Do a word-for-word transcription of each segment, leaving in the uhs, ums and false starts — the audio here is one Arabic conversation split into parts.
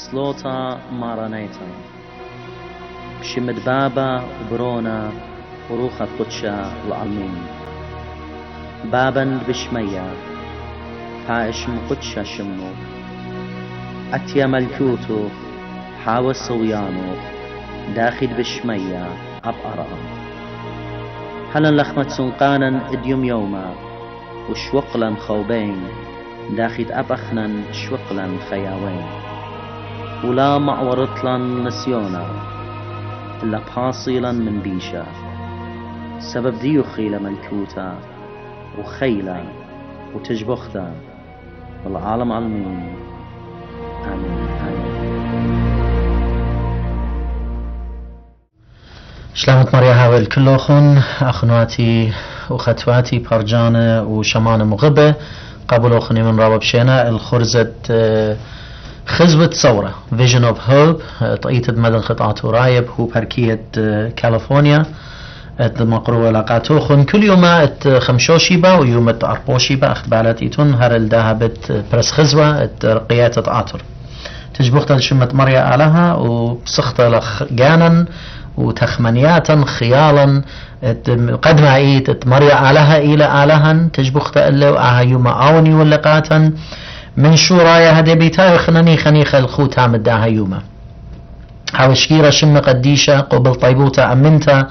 سلوتا مارانيتا بشمد بابا وبرونا وروخة قدشة العلمين بابا بشمية حائش مقدشة شمو أتيا ملكوتو حاوى صويانو داخل بشمية أب أرى هلا لخمة سنقانا اديوم يوما وشوقلا خوبين داخل أبخنا شوقلا خياوين ولا معورطلا نسيونا إلا بحاصلا من بيشا سبب ديو خيلة ملكوتا وخيلة وتجبختا والعالم علمين آمين آمين. شلامت مريا هاول كلوخن أخنواتي وختواتي برجانة وشمان مغبة قبل أخني من رابط شينا الخرزة خزبة ثورة Vision of Hope طقيت مدن قطعة رايب هو بركية كاليفورنيا المقروة لقاتوخن كل يوم ات خمشوشيبا ويوم ات أربوشيبا أخبالاتيتون هر الدهبت برس خزوة ات رقيات عطر تجبخت لشمة مريا آلها وبسخت لخ جانا وتخمنياتا خيالا قد ما ايت مريا آلها إلى آلها تجبخت إلا وآها يوم آوني واللقاتا من شو رايا هدي بيتا خنني خنيخ الخوتا مداها يوما حاوشكيرا شم قديشة قبل طيبوتا أمنتا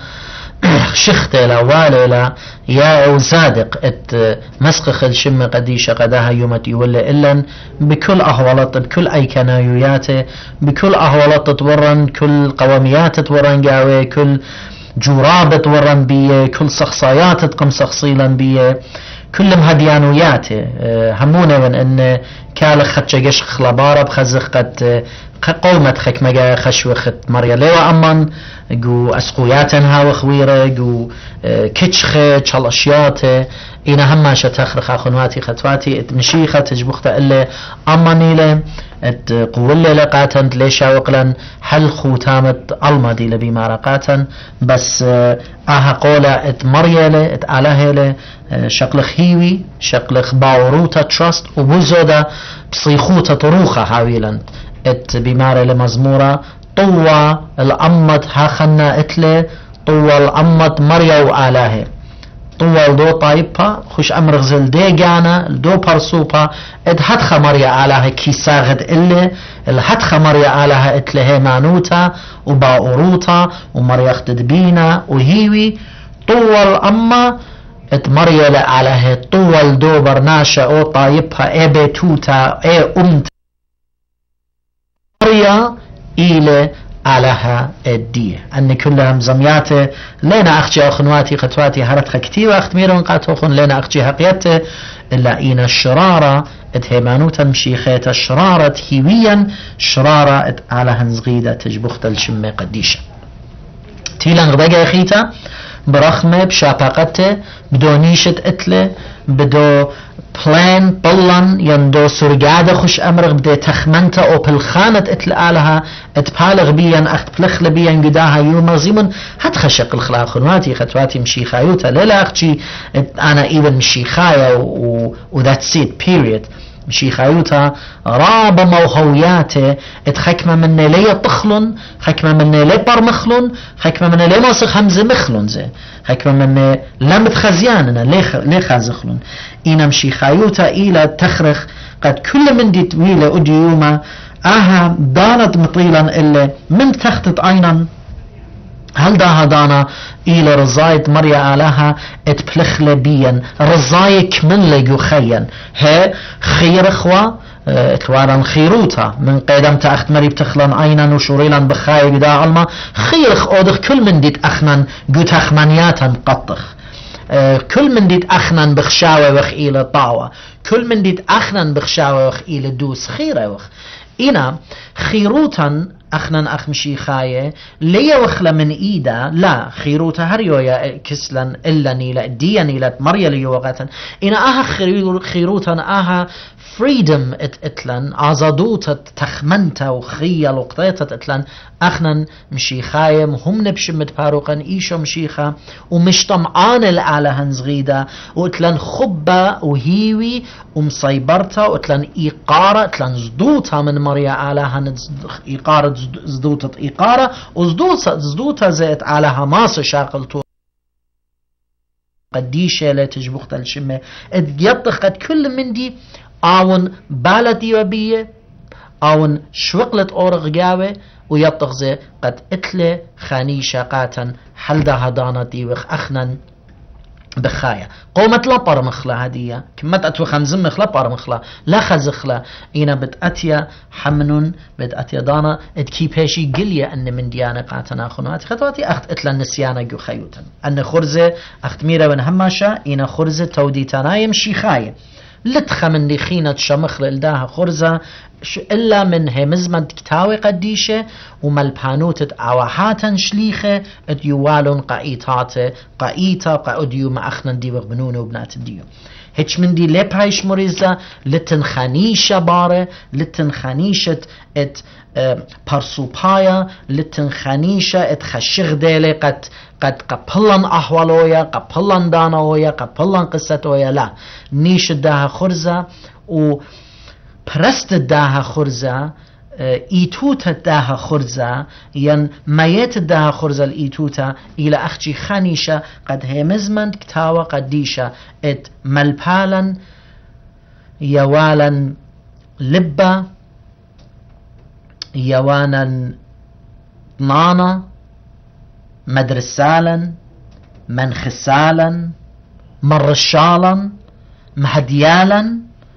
شخت لا واللا يا وصادق ات مسخخ الشم قديشة قداها يومتي ولا إلا بكل أهوالات بكل أي كنايوياته بكل أهوالات تتورن كل قواميات تتورن قاوي كل جراب تورن بيه كل شخصيات تقم شخصيلا بيه كل مهديانوياته همونه من ان كال خدش جش خلبارة بخزخ قد قومت خك مجا خشوخت مريا لوا أمان جو أسقوياتنها وخويرة جو كتشخ تشالشياته إنا هما شتخرخ أخواتي خطواتي اتمشيخة تجبخت إلا أماني له ات قول لقاتا ليشا وقلا حل خوتامت المادي لبي مارقاتا بس آها قولا ات مريا له ات آله له شقلخ هيوي شقلخ باوروتا تراست وبوزودا بصيخوتا طروخة حاويلا ات بمارة لمزمورة طوى الأمت هاخنا اتله طوى الأمت مريا وآله طوى دو طايبا خوش أمر غزل دي جانا دو برسوبا اد هدخ مريا آله كي ساغد إله الهدخ مريا آله اتله مانوتا وباوروتا ومريا اختد بينا وهيوي طوى الأمة ات مريا لآله طوى دو برناشا او طايبها اي بيتوتا اي امت مريا إلى علىها الدية أن كلهم زمياته لنا أخجي أخنواتي خطواتي هرتخ كتير أختميرون قاتوخن لنا أخجي هقيته إلا إين الشرارة اتهيمانوتا مشيخيت الشرارة هيويا شرارة ات علىها نزغيدة تجبخت الشمي قديشة تيلان غبقى أخيتا برخمة بشاقاقته بدو نيشة اتله بدو بلان بلان يندو سرقادة خوش أمرغ بدي تخمنتا أو بالخانة اتلقالها اتبالغ بيان أخت بلخل بيان قداها يوم زيمن هات خشق الخلاق خنواتي خطواتي مشيخايوتا لا أختي أنا إيوان مشيخايا و that's it period مشيخايوتا راب موهوياته اتخكمة من لي طخلن خكمة من لي برمخلن خكمة من لي ماسخ همزة مخلن زي خكمة من لمت خزياننا لي خازخلن إنا مشيخايوتا إلى تخرخ قد كل من دي طويلة أديوما آها دانت مطيلا إلا من تختت عينا هل داها دانا إلى رزاية مريا آلها اتبلخل بيا رزاية كمل يخيا ها خير اخوة اتوارا خيروتا من قيدم تأخت مري بتخلن عينا وشوريلا بخاي قدا علما خيرخ أودخ كل من ديت أخنان قوت أخمانياتا قطخ كل من ديت أخنان بخشاوة وخ إلى طاوة كل من ديت أخنان بخشاوة وخ إلى دوس خيرة وخ إنا خيروتا أخنا أخ مشيخاية ليا وخلا من إيدا لا خيروتا هريويا كسلا إلا نيلا ديا نيلا مريا ليوغاتا إن أها خيروتا أها فريدم ات اتلن عزادوتا تخمنتا وخيا لقطيتا اتلن أخنا مشيخاية هم نبشمت باروقا إيشو مشيخا ومش طمعان الأعلى هنزغيدا واتلن خبا وهيوي ومصيبرتا واتلن إيقارة اتلن زدوتا من مريا على هن إيقارة زدوتا إيقارة وزدوتا زدوتا زيت على هماس شاقلتو قديشة لا تجبخت الشمة اتيطخ قد كل من دي آون بالتي وبيه آون شوقلت أورغ جاوه ويطغزي قد اتلي خاني شاقاتا حلدا هدانا ديوخ أخنا بخايا قومت لا برمخلا هدية كمت أتو خنزم مخلا برمخلا لا خزخلا إينا بتأتيا حمنون بتأتيا دانا اتكي بيشي قليا أن من ديانا قاتنا خنواتي خطواتي أخت اتلا نسيانا جو خيوتا أن خرزة أخت ميرا ونهماشا إينا خرزة توديتانا يمشي خايا لتخا من دي خينة شمخ للداها خرزة إلا من همزمة كتاوي قديشة ومالبانوتة عواحاتا شليخة اديوالون قايتات قايتا قاوديو ما أخنا دي وغبنون وبنات الديو هيش من دي لبهايش مريزة لتنخانيشة بارة لتنخانيشة ات اه برسوبايا لتنخانيشة ات خشغ ديلي قد قد قبلن أحوالويا قبلن دانويا قبلن قصتويا لا نيش داها خرزة و پرست داها خرزة ايتوتا داها خرزة ين ميت داها خرزة الايتوتا الى اخجي خانيشة قد همزمند كتاوة قديشة ات ملبالا يوالا لبا يوانا نانا مدرسالا منخسالا مرشالا مهديالا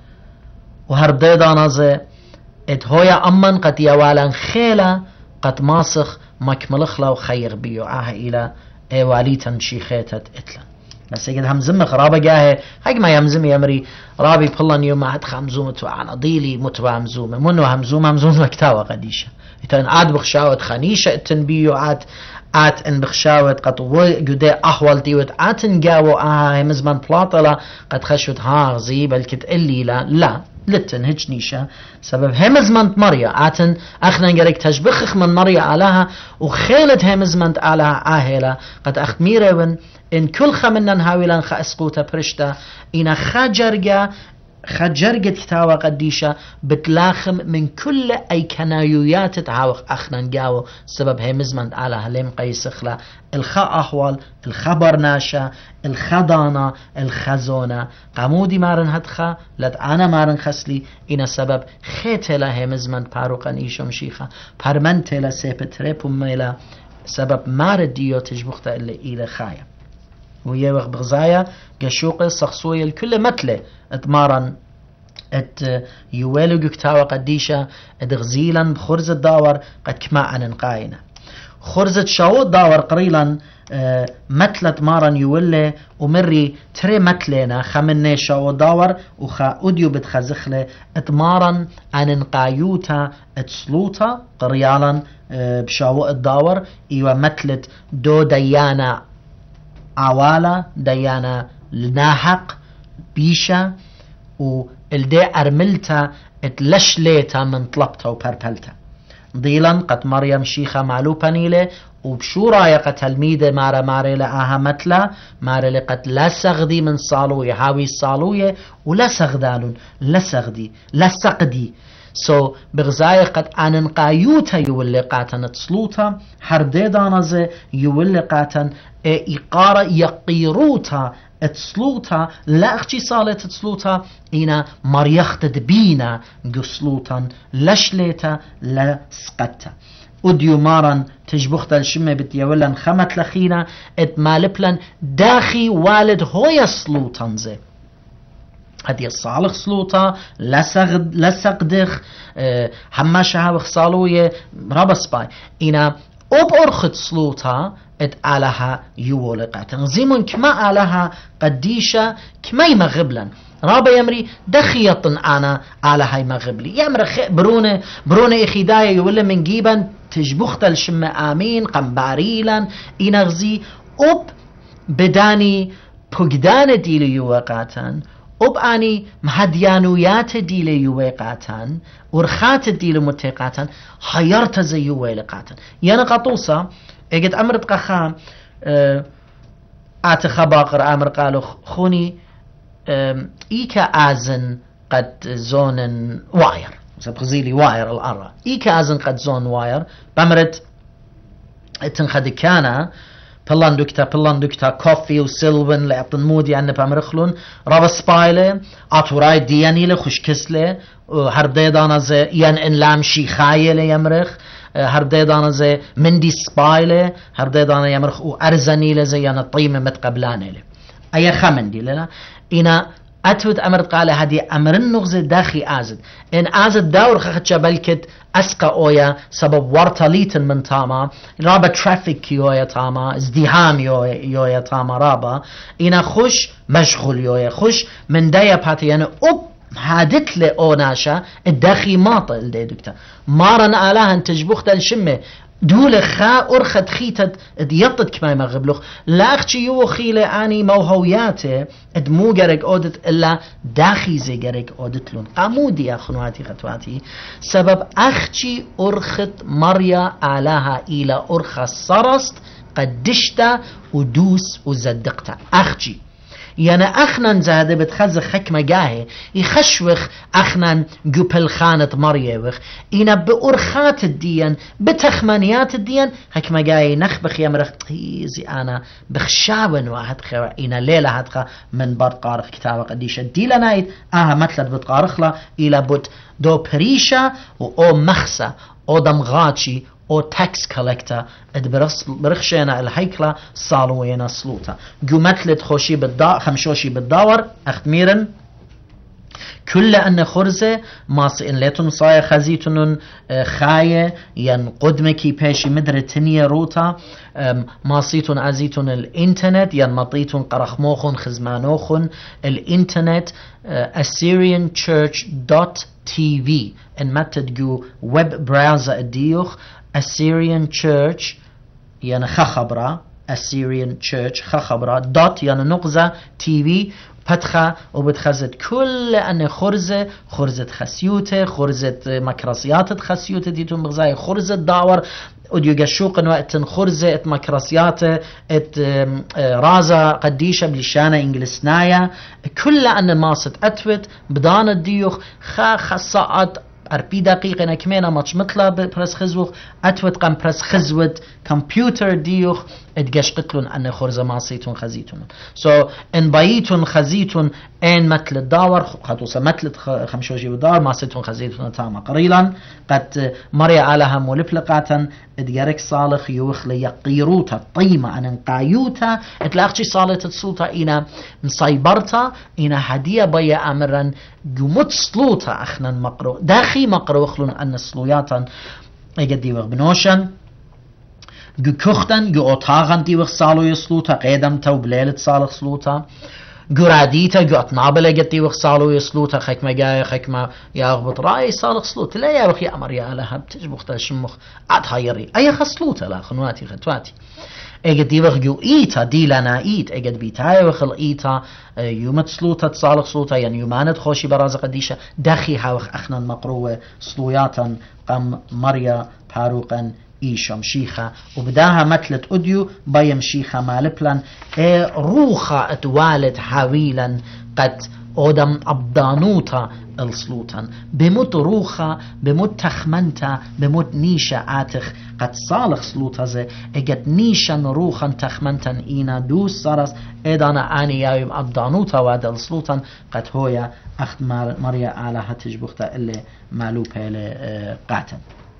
وهرديدا نازي ات هويا أمن قد يوالا خيلا قد ماسخ مكملخلا وخير بيو آها إلى ايواليتا مشيخيتت اتلا بس يقد همزم خرابة جاهي هاي ما يمزم يمري رابي بلان يوم عاد خمزومة وعنا ضيلي متبع همزومة منو همزومة همزومة كتاوة قديشة اتن عاد بخشاوة خانيشة التنبيو عاد آت ان بخشاوة قد وجدي أحوال ديوت آت نجاو آها همزمان بلاطلة قد خشوت ها غزي بل كتقلي لا لا لتن هجنيشة سبب همزمنت مريا آتن أخنا نجرك تشبخخ من مريا علىها وخيلت همزمنت علىها آهلا قد أخت ميرون إن كل خمنا نهاولا خأسقوتا برشتا إنا خجرجا خجرجة كتاوة قديشة بتلاخم من كل أي كنايويات تعاوق أخنا نجاو سبب همزمنت علىها لم قيسخلا الخا أحوال الخبر ناشا الخضانة الخزونة قمودي مارن هدخا لد أنا مارن خسلي إنا سبب خيتلا همزمنت باروقا نيشو مشيخا پرمنتلا سيبتريبو ميلا سبب مارد ديو تجبختا اللي إلى خايا ويوغ بغزايا قشوق سخصوية الكل متلة اتمارن ات يوالو كتاوة قديشة ات غزيلا بخرز الداور قد كما أن نقاينا خرزة شاو داور قريلا اه متلت مارن يولي ومري تري متلنا خمني شاو داور وخا أوديو بتخزخله اتمارن عن نقايوتا اتسلوتا قريالا اه بشاو الداور ايوا متلت دو ديانا عوالا ديانا لناحق بيشا والدي أرملتا اتلشليتا من طلبتا وبربلتا ضيلا قد مريم شيخة معلوبة نيلة وبشو رايقة تلميذة مارا مارا لآها متلا مارا لقد لا سغدي من صالوية هاوي الصالوية ولا سغدالون لا سغدي لا سقدي سو so, بغزاية قد آنن قايوتا يولي قاتن تسلوتا هرديدا نزي يولي قاتن إقارة يقيروتا تسلوتا لا اختي صالة تسلوتا إنا مريخت دبينا قسلوتا لشليتا لا سقتا وديو مارن تجبخت الشمة بتيولن خمت لخينا ات مالبلن داخي والد هويا سلوتان زي هدي الصالح سلوطة لسغد لسقدخ أه هماشها وخصالوية رابس باي إنا أب أرخد سلوطة ات علىها يولقات زيمون كما علىها قديشة كما يمغبلا رابا يمري دخيط أنا على هاي مغبلي يمر برونة برونة إخداية يقول من جيبا تجبخت الشم آمين قنباريلا إنغزي أب بداني بقدان ديلي يوقاتان أب أني مهديانويات ديلي يوقاتان ورخات ديلي متقاتان حيرت زي يوقاتان يعني قطوسة اجد أمرت قخام اه أتخباقر أمر قالوا خوني إيكا آزن قد زون واير سبخزيلي واير الأرى إيكا آزن قد زون واير بمرت تنخد كانا بلان دكتا بلان دكتا كوفي وسيلفن لأبطن مودي أن بمرخلون رابا سبايلة أطوراي دياني لخوش كسلة هرب ديدانا زي ين إنلام شيخاية ليمرخ هرب ديدانا زي مندي سبايلة هرب ديدانا يمرخ وأرزاني لزي ين الطيمة متقبلاني لي أي خمندي لنا إنا أتود أمرت قال هذه أمر النغز داخي آزد إن آزد داور خخت شبلكت أسقى أويا سبب ورطليت من تاما رابا ترافيك يويا تاما ازدهام يويا, يويا تاما رابا إنا خوش مشغول يويا خوش من دايا باتي يعني أب هادت لي أوناشا الداخي ماطل دي دكتا مارن آلاها تجبخت الشمة دول خا أرخد خيتت ديطت كما مغبلوخ لا أختي يو خيلة آني موهوياته اد مو جرق أودت إلا داخي زي جرق أودت لون قامودي يا خنواتي خطواتي سبب أختي أرخت مريا آلاها إلى أرخى الصرست قدشتا ودوس وزدقتا أختي يعني أخنان زاده بتخزخ حكمة جاهي يخشوخ أخنان جوبل خانة مريوخ إنا بأرخات الدين بتخمانيات الدين حكمة جاهي نخبخ يمرخ تيزي أنا بخشاون واحد خير إنا ليلة هدخة من بار قارخ كتابة قديشة دي لنايد آها مثلت بتقارخلا إلى بوت دو بريشة و مخسة أو دمغاتشي او تاكس كولكتا برخشينا الهيكلة صالوينا سلوتا قمتلت خوشي بالدا خمشوشي بالداور اختميرن كل أن خرزة ماس إن ليتون صايا خزيتون خاية ين قدمكي بيشي مدر تنية روتا ماسيتون عزيتون الانترنت ين مطيتون قرخموخون خزمانوخون الانترنت assyrian church dot t v ان ما تدقو ويب براوزر الديوخ Assyrian church ين خخبرة Assyrian church خخبرة dot ين نقزة تي في فتخة وبتخزت كل أن خرزة خرزة خسيوته خرزة مكراسيات خسيوته ديتون بغزاي خرزة داور وديو قشوق وقت خرزة ات مكراسياته ات رازة قديشة بلشانة انجلسنايا كل أن ماست أتوت بدان الديوخ خا خصاءات أربي دقيقة نكمينا ماتش مطلع برس خزوخ أتوت قم برس خزوت كمبيوتر ديوخ اتقاش قتلون أن خرزة ماسيتون خزيتون سو so, إن بايتون خزيتون إن مثل الداور خطوصة مثل خمشوشي بدار ماسيتون خزيتون تاما قريلا قد مريا علىها مولبلقاتا اتقارك صالخ يوخ ليقيروتا طيمة أن انقايوتا اتلاقشي صالة السلطة إنا مصيبرتا إنا هدية بيا أمرا جمت سلوتا أخنا مقرو داخي مقرو اخلون أن سلوياتا اجد ديوغ بنوشن جو كختن جو اتاغن ديوغ سالو يسلوتا قيدم تو بليلت صالح سلوتا جو راديتا جو اتنابل اجد ديوغ سالو يسلوتا خكما جاي خكما ياغبط راي صالح سلوتا لا يا وخي امر يا لها بتجبخ تشمخ اتهيري اي خسلوتا لا خنواتي خطواتي اجد ديوغ جو ايتا دي لنا ايت اجد بيتاي وخل ايتا يومت سلوتا تصالح سلوتا يعني يومانت خوشي برازة قديشة داخي هاوخ اخنا مقروة سلوياتا قم مريا باروقا إيشام شيخة وبداها مثلت أديو بايم شيخة مالبلان إيه روخة اتوالد حاويلا قد أودم أبدانوتا السلوطان بموت روخة بموت تخمنتا بموت نيشة آتخ قد صالح سلوطة زي اجت نيشة روخا تخمنتا إينا دوس سارس إدانا آني ياوم أبدانوتا واد السلوطان قد هويا أخت مريا على هتجبختا اللي مالوبة اللي قاتل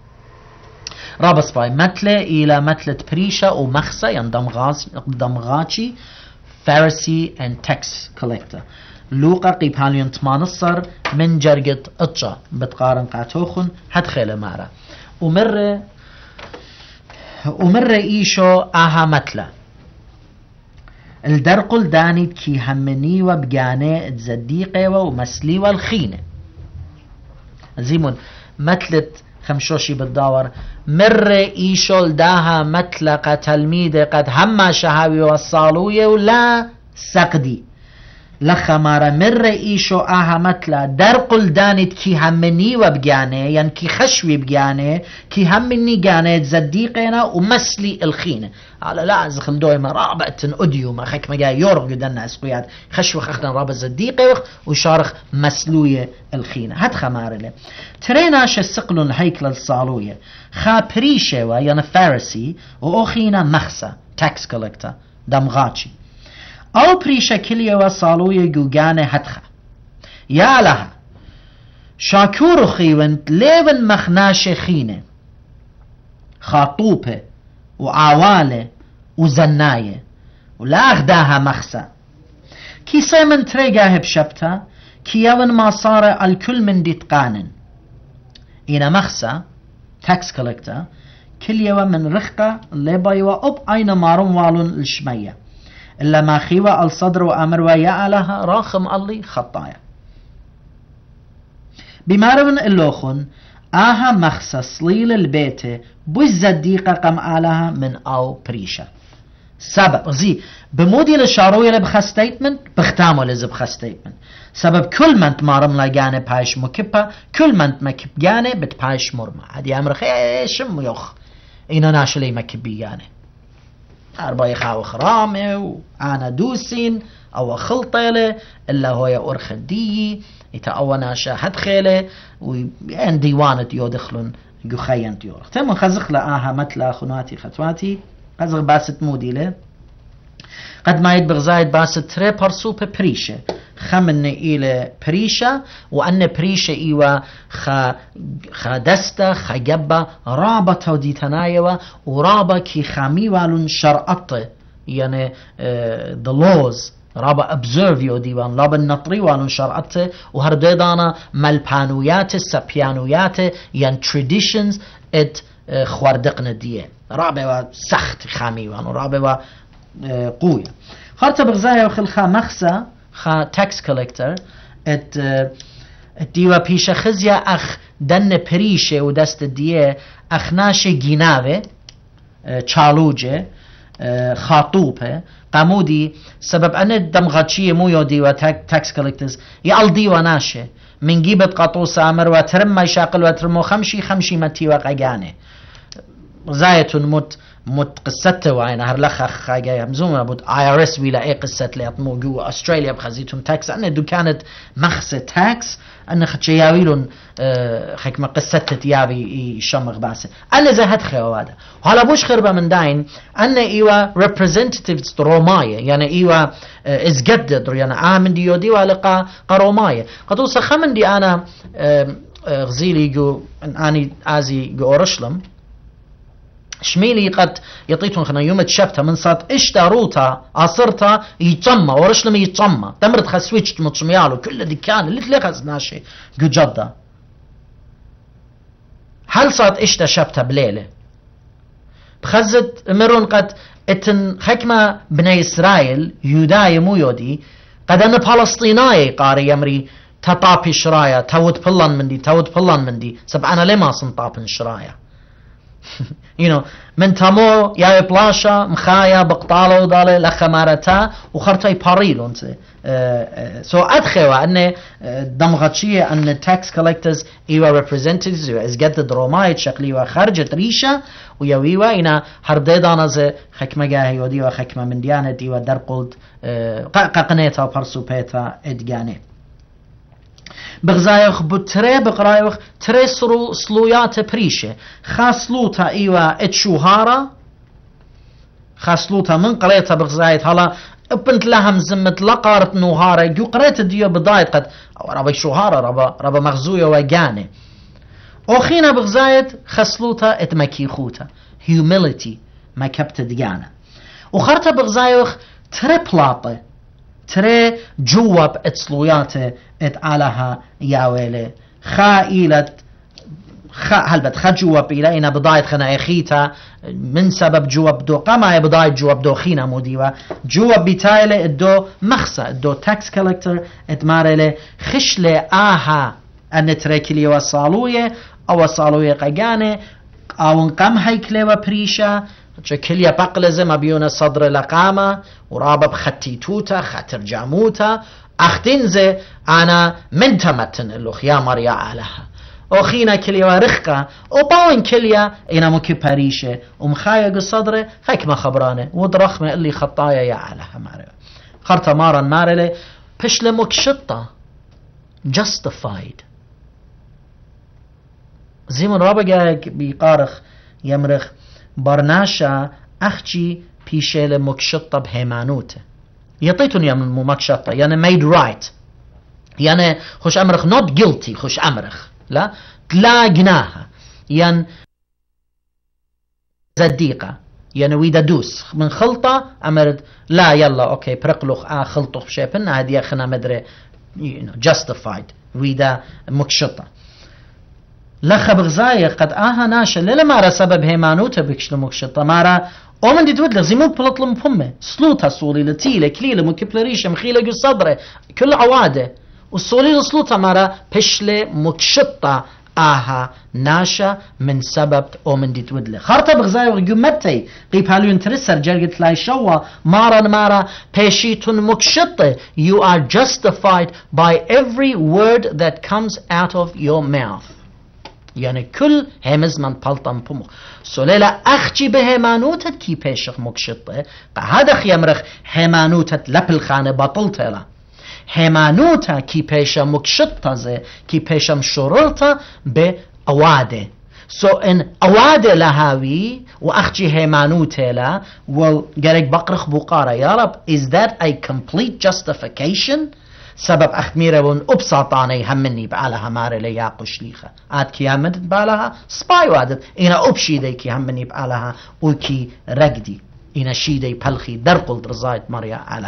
رابس باي متلة إلى متلة بريشة ومخسة يعني دمغاتشي فارسي and tax collector لوقا قيباليون تمانصر من جرقة اتشا بتقارن قاتوخن هدخل مارا ومرة ومرة إيشو آها متلة الدرقل داني كي همني وبقاني تزديقي ومسلي والخينة زيمون مثلت خمشوشي بالدور مر إيشول داها متلقى تلميذ قد هم شهاوي والصالوية ولا سقدي لخمارة مر إيشو آها متلا درقل دانت كي همني وبقاني يعني كي خشوي بقاني كي همني قاني تزديقينا ومسلي الخينة على لا زخل دوما رابعة أديو ما خيك ما جاي يورغ يدنا اسقيات خشوي خخنا رابع زديقي وشارخ مسلوية الخينة هاد خمارة له تريناش السقلون هيكل الصالوية خا بريشة يعني فارسي وأخينا مخسة تاكس كولكتر دمغاتشي أو بريشة كلية وصالوية جوجانة هتخا يا لها شاكور خيونت ليون مخناش خينة خاطوبة وعوالة وزناية ولا أخداها مخسة كي سيمن تريقاه بشبتا كي يون ما صار الكل من ديتقانن إنا مخسة تاكس كولكتر كلية من رخقة لبايوة أب أين مارم والون الشمية إلا ما خيوة الصدر وأمر ويا لها راخم الله خطايا بمارون اللوخن آها مخصص ليل البيت بزديقة قم آلها من أو بريشة سبب زي بمودي للشاروية لبخا ستيتمنت بختامو لزي بخا ستيتمنت سبب كل من تمارم لقاني بايش مكبة كل من مكب جاني بتبايش مرمى هدي أمر خيشم يخ إنا ناشلي مكبي جاني أربعة خاو خرامة وأنا دوسين أو خلطيلة إلا هو يأور خدي يتأونا شاهد خيلة وين ديوانة يودخلون جخيان تيور تم خزق لآها متلا خنواتي خطواتي خزق باست موديلة قد ما يدبغ زايد باست تري برسوبة بريشة خمن إلى بريشة وأن بريشة إيوا خا خدستا خجبة رابطة وديتنايوا ورابا كي خامي والون شرعطة يعني uh, the laws رابا observe يو ديوان لابا النطري والون شرعطة وهرديدانا مالبانويات سبيانويات يعني traditions ات uh, خواردقنا ديه رابا سخت خامي والون رابا uh, قوية خارطة بغزايا وخلخا مخسة خا تاكس كولكتر ات ديوا بيشا خزيا اخ دن بريشه ودست ديه اخناش جيناوه تشالوجه خاطوبه قامودي سبب ان الدمغاتشيه مو يو ديوا تاكس كولكترز يال ديوا ناشه من جيبت قاطوس امر وترم ما يشاقل وترمو خمشي خمشي متي وقاقانه زايت مت مت قصته وعين هرلخ خاجة همزومة بود آي آر إس ولا أي قصة اللي أطمو جوا أستراليا بخزيتهم تاكس أنا دو كانت مخصة تاكس أنا خدشياويلون أه حكمة قصة تيابي شمغ باسه أنا زهد خوادة وهلا بوش خربة من داين أنا إيوا representatives روماية يعني إيوا أه إزجدد يعني آمن ديو دي ولقى قروماية قدوسا خمن دي أنا أه غزيلي جو أني آزي جو أورشلم شميلي قد يطيتون خنا يوم تشبتها من صات اشتروتا عصرتا يتسمى ورشلم يتسمى تمرت خسويتش متصميالو كل دي كان اللي تلقى ناشي جو جدة هل صات اشتا شبتها بليلة بخزت مرون قد اتن حكمة بني اسرائيل يوداي مو يودي قد ان فلسطيناي قاري يمري تطابي شرايا تود بلان مندي تود بلان مندي سب انا لما سنطابن شرايا you know من تامو يا بلاشا مخايا بقطالة ودالة لخمارتا وخرطي باريلو انت سو ادخوا ان دمغتشية ان tax collectors ايوا representatives از قد درومايت شكلي وخرجت ريشة ويويوا انا هرديدانا زي حكمة جاهي وديوا حكمة من ديانة ديوا درقلد قاقنيتا وبرسوبيتا ادقاني بغزايخ بتري بقرايخ تري سرو سلويات بريشة خاسلوتا ايوا اتشوهارا خاسلوتا من قريتا بغزايت هلا ابنت لهم زمت لقارت نوهارا جو قريت ديو بدايت قد ربا شوهارا ربا ربا مغزوية وجاني اوخينا بغزايت خاسلوتا اتمكيخوتا humility ما كبت ديانا وخرتا بغزايخ تري بلاطة تري جواب اتسلوياته ات علىها ياويله خائلة هلبت خد جواب إلى إنا بداية خنا أخيتا من سبب جواب دو قما بداية جواب دو خينا موديوا جواب بتايلة الدو مخصة الدو تاكس كولكتر اتمارلة خشلة آها أن تركلي وصالوية أو صالوية قجانة أو انقم هيكلة وبريشة كليا بقلزة ما بيونا صدر لقامة ورابب خطي توتا خطر جاموتا أختنزة أنا من تمتن اللوخ يا مريا عليها أخينا كليا ورخقة وباون كليا إنا مكي بريشة ومخايق الصدر هيك ما خبرانه ودرخمة اللي خطايا يا عليها ماري خرطة مارا مارلي بشل مكشطة justified زي من رابقا بيقارخ يمرخ برناشا أخجي بيشيل مكشطة بهيمانوته يطيتون يا من مكشطة يعني made right يعني خوش أمرخ not guilty خوش أمرخ لا تلاقناها يعني زديقة يعني ويدا دوس من خلطة أمرد لا يلا أوكي برقلوخ آه خلطوخ بشيبن هذه خنا مدري you know, justified ويدا مكشطة لخ بغزاية قد آها ناشا للا مارا سبب هيمانوتا بكشل مكشطة مارا ومن دي تودلغ زي مو بلطل مفهمة سلوطها صولي لتيلة كليلة مكبلريشة مخيلة جو صدره كل عواده والصولي لسلوطها مارا بشل مكشطة آها ناشا من سبب او من دي تودلغ خارطة بغزاية وغيو متي قيب هالو انترسر جرقت لاي شوا مارا مارا بيشيتون مكشطة you are justified by every word that comes out of your mouth يعني كل همز من بلطم بمخ سوليلا أخجي بهمانوتت كي بيشخ مكشطة هذا خيمرخ همانوتت لبل خانة بطلت لا همانوتا كي بيشا مكشطة زي كي بيشا مشررتا بأواده سو so إن أواده لهاوي وأخجي همانوتا لا والقرق بقرخ بقارة يا رب is that a complete justification سبب أخميرة ون أبساطاني همني بعلها ماري لياقو شليخة آد كي همدت بعلها سباي وادت إنا أبشيدي كي همني بعلها وكي رقدي إنا شيدي بلخي درقل درزايت مريا على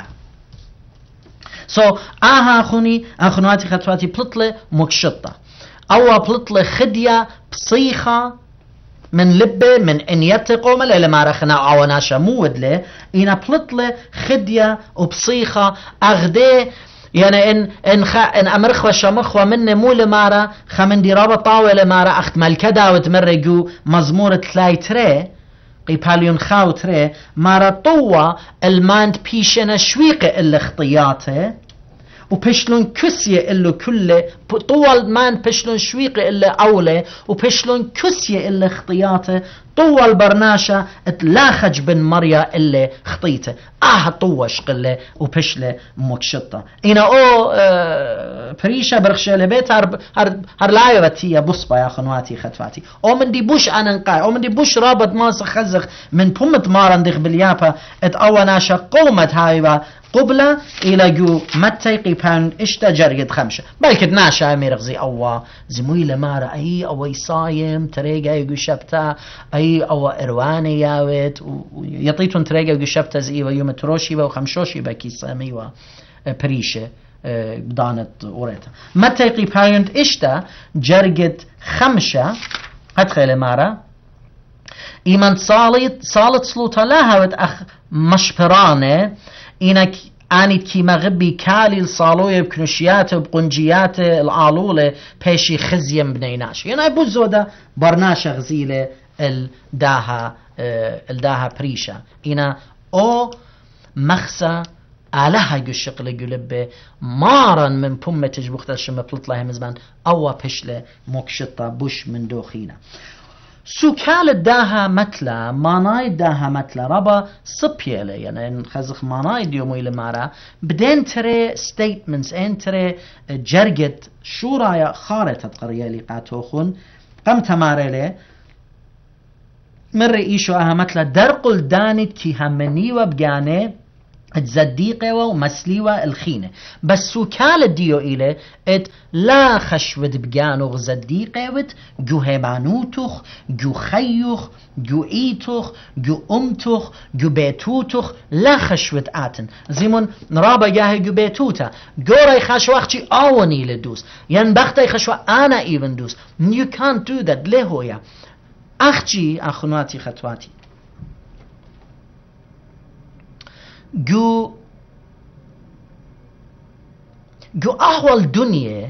سو so, آها أخوني أخواتي خطواتي بلطلة مكشطة أو بلطلة خدية بصيخة من لبه من ان يتقوم اللي ما رخنا عواناشا مود له إنا بلطلة خدية وبصيخة أغدي يعني ان ان خ ان امرخ وشمخ ومن مو لمارا خمن دي رابط طاوله لمارا اخت ملكدا وتمرجو مزمور تلاي تري قيباليون خاو تري مارا طوة الماند بيشنا شويقة اللي اختياته وبشلون كسية اللي كله طول مان بشلون شويقة اللي أولى وبشلون كسية اللي اختياته طول برناشة اتلاخج بن مريا اللي خطيته آه طوة شقلة وبشلة مكشطة إنا أو اه بريشة برخشة لبيت هر, هر, هر لايوتية بصبا يا خنواتي خطفاتي أو من دي بوش أنا نقاي أو من دي بوش رابط ماسخ خزخ من بومت مارن ديخ باليابا ات أوناشة قومت هايبا قبلة إلى جو متى قيبان اشتا جريد خمسة بلكت ناشا ميرغزي أوا زموي لمارا أي أو صايم تريقا يقو شبتا أي أو إرواني ياوت يطيتون تريقا يقو شبتا زي ويوم تروشي وخمشوشي بكي سامي وبريشة بدانت أوريتا متى قيبان اشتا جريد خمسة هتخيل مارا إيمان صالت صالت سلوطة لها وت أخ مشبرانه إنك أني كي مغبي كالي الصالوية بكنوشيات وبقنجيات العالولة بيشي خزيم بنيناش يعني بوزودا برناشة غزيلة الداها الداها بريشة إنا أو مخسة آلها يشق لقلبه مارا من بومة تجبوخت الشمة بلطلها مزبان أو بشلة مكشطة بوش من دوخينا سوكال الداها متلا ماناي داها متلا ربا صبيلة يعني خزخ ماناي ديومو إلى مارا بدين تري statements ان تري جرقت شو رايا خارطة قرية اللي قاتوخون قم تماريلي من رئيشو اها متلا درقل دانت كي همني وبقاني تصديقه ومسليوه الخينة بس سوكال الديو إلي ات لا خشود بجانوغ زديقه جو هبانوتوخ جو خيوخ جو إيتوخ جو أمتوخ جو بيتوتوخ لا خشود آتن زيمون نرابا جاهي جو بيتوتا جوري خشوا أختي آواني لدوس ين بختي خشوا أنا even دوس you can't do that لهويا أختي أخناتي خطواتي جو جو أحوال دنيا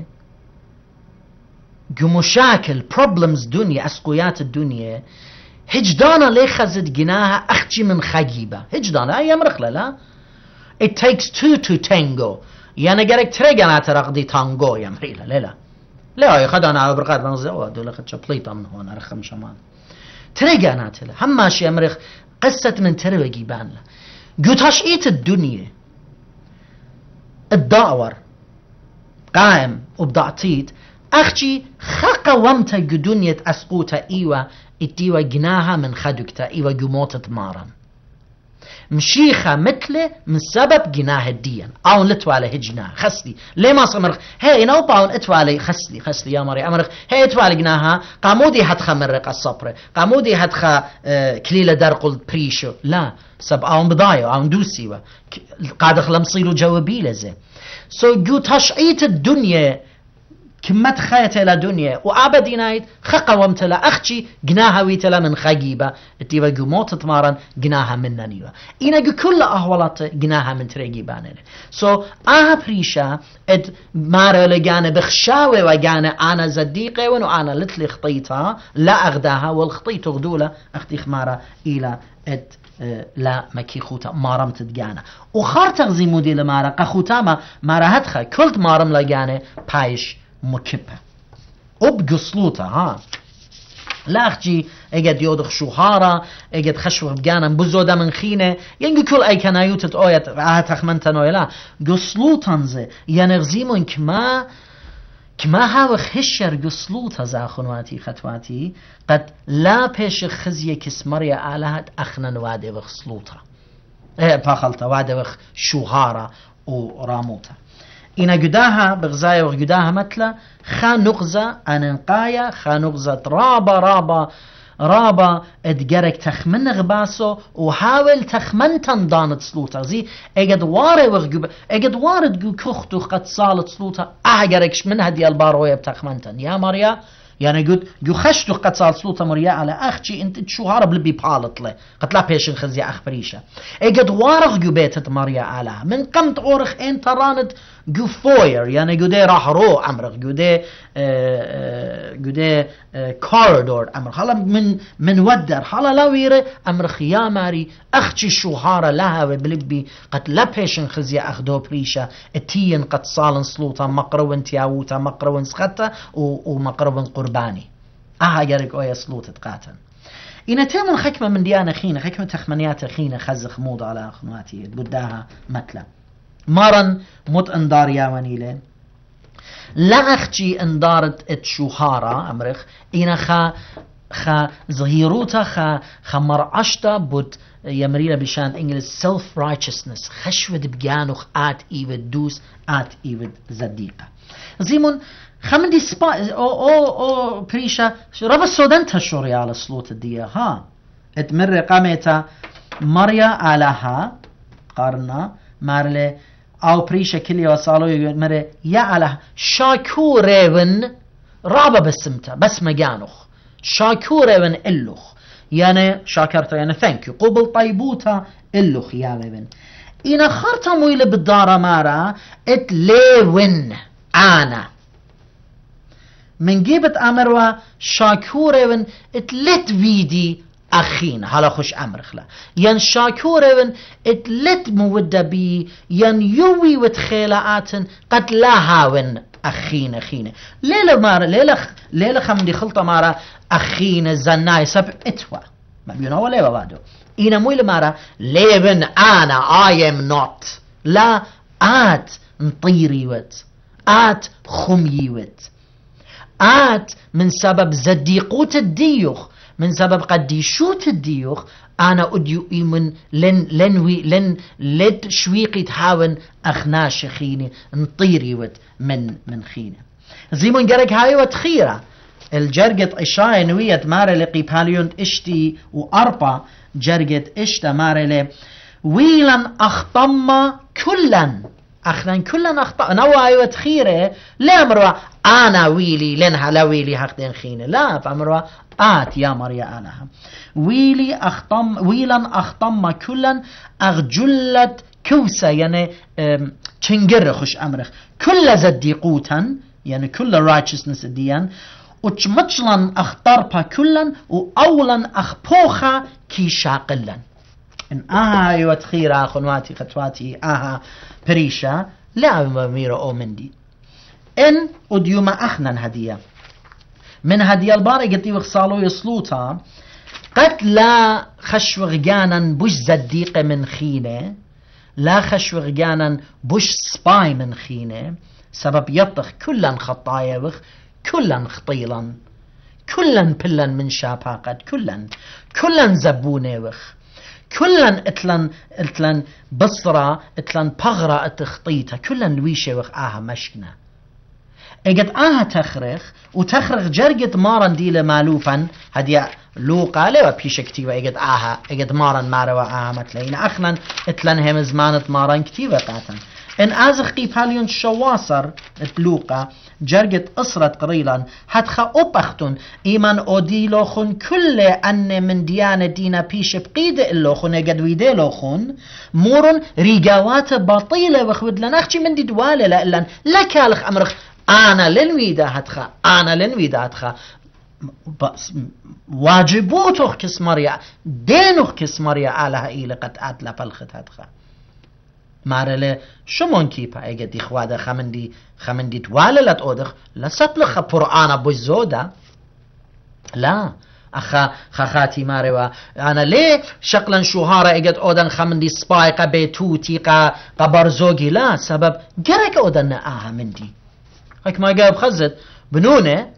جو مشاكل problems دنيا أسقيات الدنيا هجدانا ليه خزد جناها أختي من خجيبة هجدانا أي أمرخلة لا it takes two to tango يعني قالك تريجانا ترقدي تانجو يا مريلا لا لا لا يا خدانا على برقات بنزوا دول خد شبليطة من هون رخم شمال تريجانا تلا هماش يا مريخ قصة من تروي جيبان له جو تشقيت الدنيا الدعور قائم وبدعتيت أختي خاقة ومتا جو دنيا أسقوتا إيوة اتيوة جناها من خدوكتا إيوة جو موتت مارا مشيخة مثل من سبب جناه الدين أون لتوالي هجناه خسلي ليه ما صمرخ هاي نوبا أون اتوالي خسلي خسلي يا مري أمرخ هاي اتوالي جناها قامودي هتخا مرق الصبر قامودي هتخا اه كليلة درقل بريشو لا سب أون بضايو أون دوسيوة قاعد خلم صيرو جوابي لزي سو so جو تشعيت الدنيا كمت خيت إلى دنيا وأبدي نايت خقومت لا أختي جناها ويتلا من خجيبة تيبا جو موت تمارن جناها من نيوة إنا جو كل أهولات جناها من تريجيبان سو so, أها بريشة اد مارو لجانا بخشاوي وجانا أنا زديقة ونو أنا لتلي خطيتها لا أغداها والخطيت غدولة أختي خمارة إلى اد لا مكي خوتا مارم تدجانا وخار تغزي مودي لمارا قخوتا مارا هدخل كلت مارم لجانا بايش مكبه وبقصلوتا ها لا أختي اجد يودخ شوهارة اجد خشوه بجانا بزودا من خينة ينجي كل اي كنايوتت اويت اهت اخمنتن اويلا قصلوتان زي ينغزيمون كما كما هاو خشر قصلوتا زا خنواتي خطواتي قد لا بيش خزيه كسمريا آلهت اخنا وادي وخصلوتا ايه باخلتا وادي وخ شوهارة وراموتا إنا جداها بغزايا وجداها مثلا خا نغزة أننقايا خا نغزة رابا رابا رابا ادجرك تخمن غباسو وحاول تخمن تندان تسلوتا زي اجد واري وغجب اجد وارد جو كختو قد صالت سلوتا اجركش من هدي الباروية بتخمنتن يا مريا يعني قلت جو خشتو قد صال سلوطة مريا على أختي انت تشو هارب لبي بالط له قد لا بيشن خزي أخ بريشة اجد وارغ جو بيتت مريا على من قمت أورخ انت راند جو فوير يعني جو دي راح رو أمرغ جو دي جو دي كوريدور أمرغ هلا من من ودر هلا لاويرة أمرغ يا ماري أختي شو هارا لها بلبي قد لا بيشن خزي أخ دو بريشة اتين قد صال سلوطة مقرون تياوتا مقرون سخطة ومقرون قرباني أها جارك أويا سلوطة قاتن إنا تيمون خكمة من ديانة خينة خكمة تخمنيات خينة خزخ موض على أخنواتي قداها متلا مارن مت اندار يا ونيلة لا أختي اندارت اتشوهارا أمرخ إنا خا خا ظهيروتا خا خا مرعشتا بود يمرينا بشان إنجلس self righteousness خشود بجانوخ آت إيود دوس آت إيود زديقة زيمون خمدي سبا او او او بريشة ربا سودنتا شوري على سلوت الدية ها اتمر قامتا مريا علىها قارنا مارلي او بريشة كلي وصالو مري يا على شاكوريون رابا بسمتا بس مجانوخ شاكوريون اللوخ يعني شاكرتا يعني ثانك يو قبل طيبوتا اللوخ يا لبن إنا خارتا مويلة بالدارة مارا اتليون أنا من جيبت أمروا شاكوريون اتلت فيدي أخين هلا خوش أمر خلا ين شاكوريون اتلت مودة بي ين يوي وتخيلاتن قد لا هاون أخين أخين ليلة مارا ليلة ليلة خمدي خلطة مارا أخين زناي سب اتوا ما بيونا ولا بابادو إنا مويل مارا ليبن أنا I am not لا آت نطيري وت آت خمي وت آت من سبب زديقوت الديوخ من سبب قد شوت الديوخ أنا أديو إيمن لن لنوي لن لد شويقي تحاون أخنا شخيني نطيري وت من من خينة زيمون جرق هاي وتخيرة الجرقت إشاي نوية مارلي قيباليون اشتي وأربع جرقت اشتا مارلي ويلا أخطم كلا أخلان كلا أخطأ نواي وتخيرة لا مروا أنا ويلي لنها لا ويلي هخدين خينة لا فمروا آت يا مريا آلها ويلي أخطم ويلا أخطم كلا أغجلت كوسة يعني تنجر خش أمرخ كل زدي قوتا يعني كل righteousness ديان وتمجلا أختربا كلا وأولا أخبوخا كي شاقلا إن آها يوتخيرا خنواتي خطواتي آها بريشا لا ميرا أو مندي إن وديوما أخنا هدية من هدية الباري قلت وخصالو يصلوتا قد لا خشو غجانا بوش زديق من خينة لا خشو غجانا بوش سباي من خينة سبب يطخ كلا خطايا وخ كلا خطيلا كلا بلا من شاباقت كلا كلا زبونة وخ كلا اتلن اتلن بصرة اتلن بغرة اتخطيتها كلا لويشة وخ آها مشكنا اجد آها تخرخ وتخرخ جرقت مارن ديلة مالوفا هدي لوقا لوا بيش كتيبة اجد آها اجد مارن ماروا آها متلين اخنا اتلن هم زمانت مارن كتيبة قاتا ان ازخ قيب هاليون شواصر اتلوقا جرقت أسرت قريلا حتخا أبختن إيمان أوديلوخن كل أن من ديانة دينا بيش بقيد اللوخن اجد ويديلوخن مورن ريقاوات باطيلة وخود لنخشي من دي دوالة لألان لكالخ أمرخ أنا لنويدا هتخا أنا لنويدا هتخا واجبوتوخ كسماريا دينوخ كسماريا على إيلة قد أتلا بلخت هتخا مارله شمون كيبا اگه دي خواده خمندي خمندي تواللت اودخ لسطلخ قرآن بجزودا لا اخا خخاتي ماروا انا ليه شقلا شوهارة اگد اودن خمندي سبايقه بيتوتي قا قبرزوغي لا سبب جرك اودن آها مندي هيك ما جاب خزت بنونه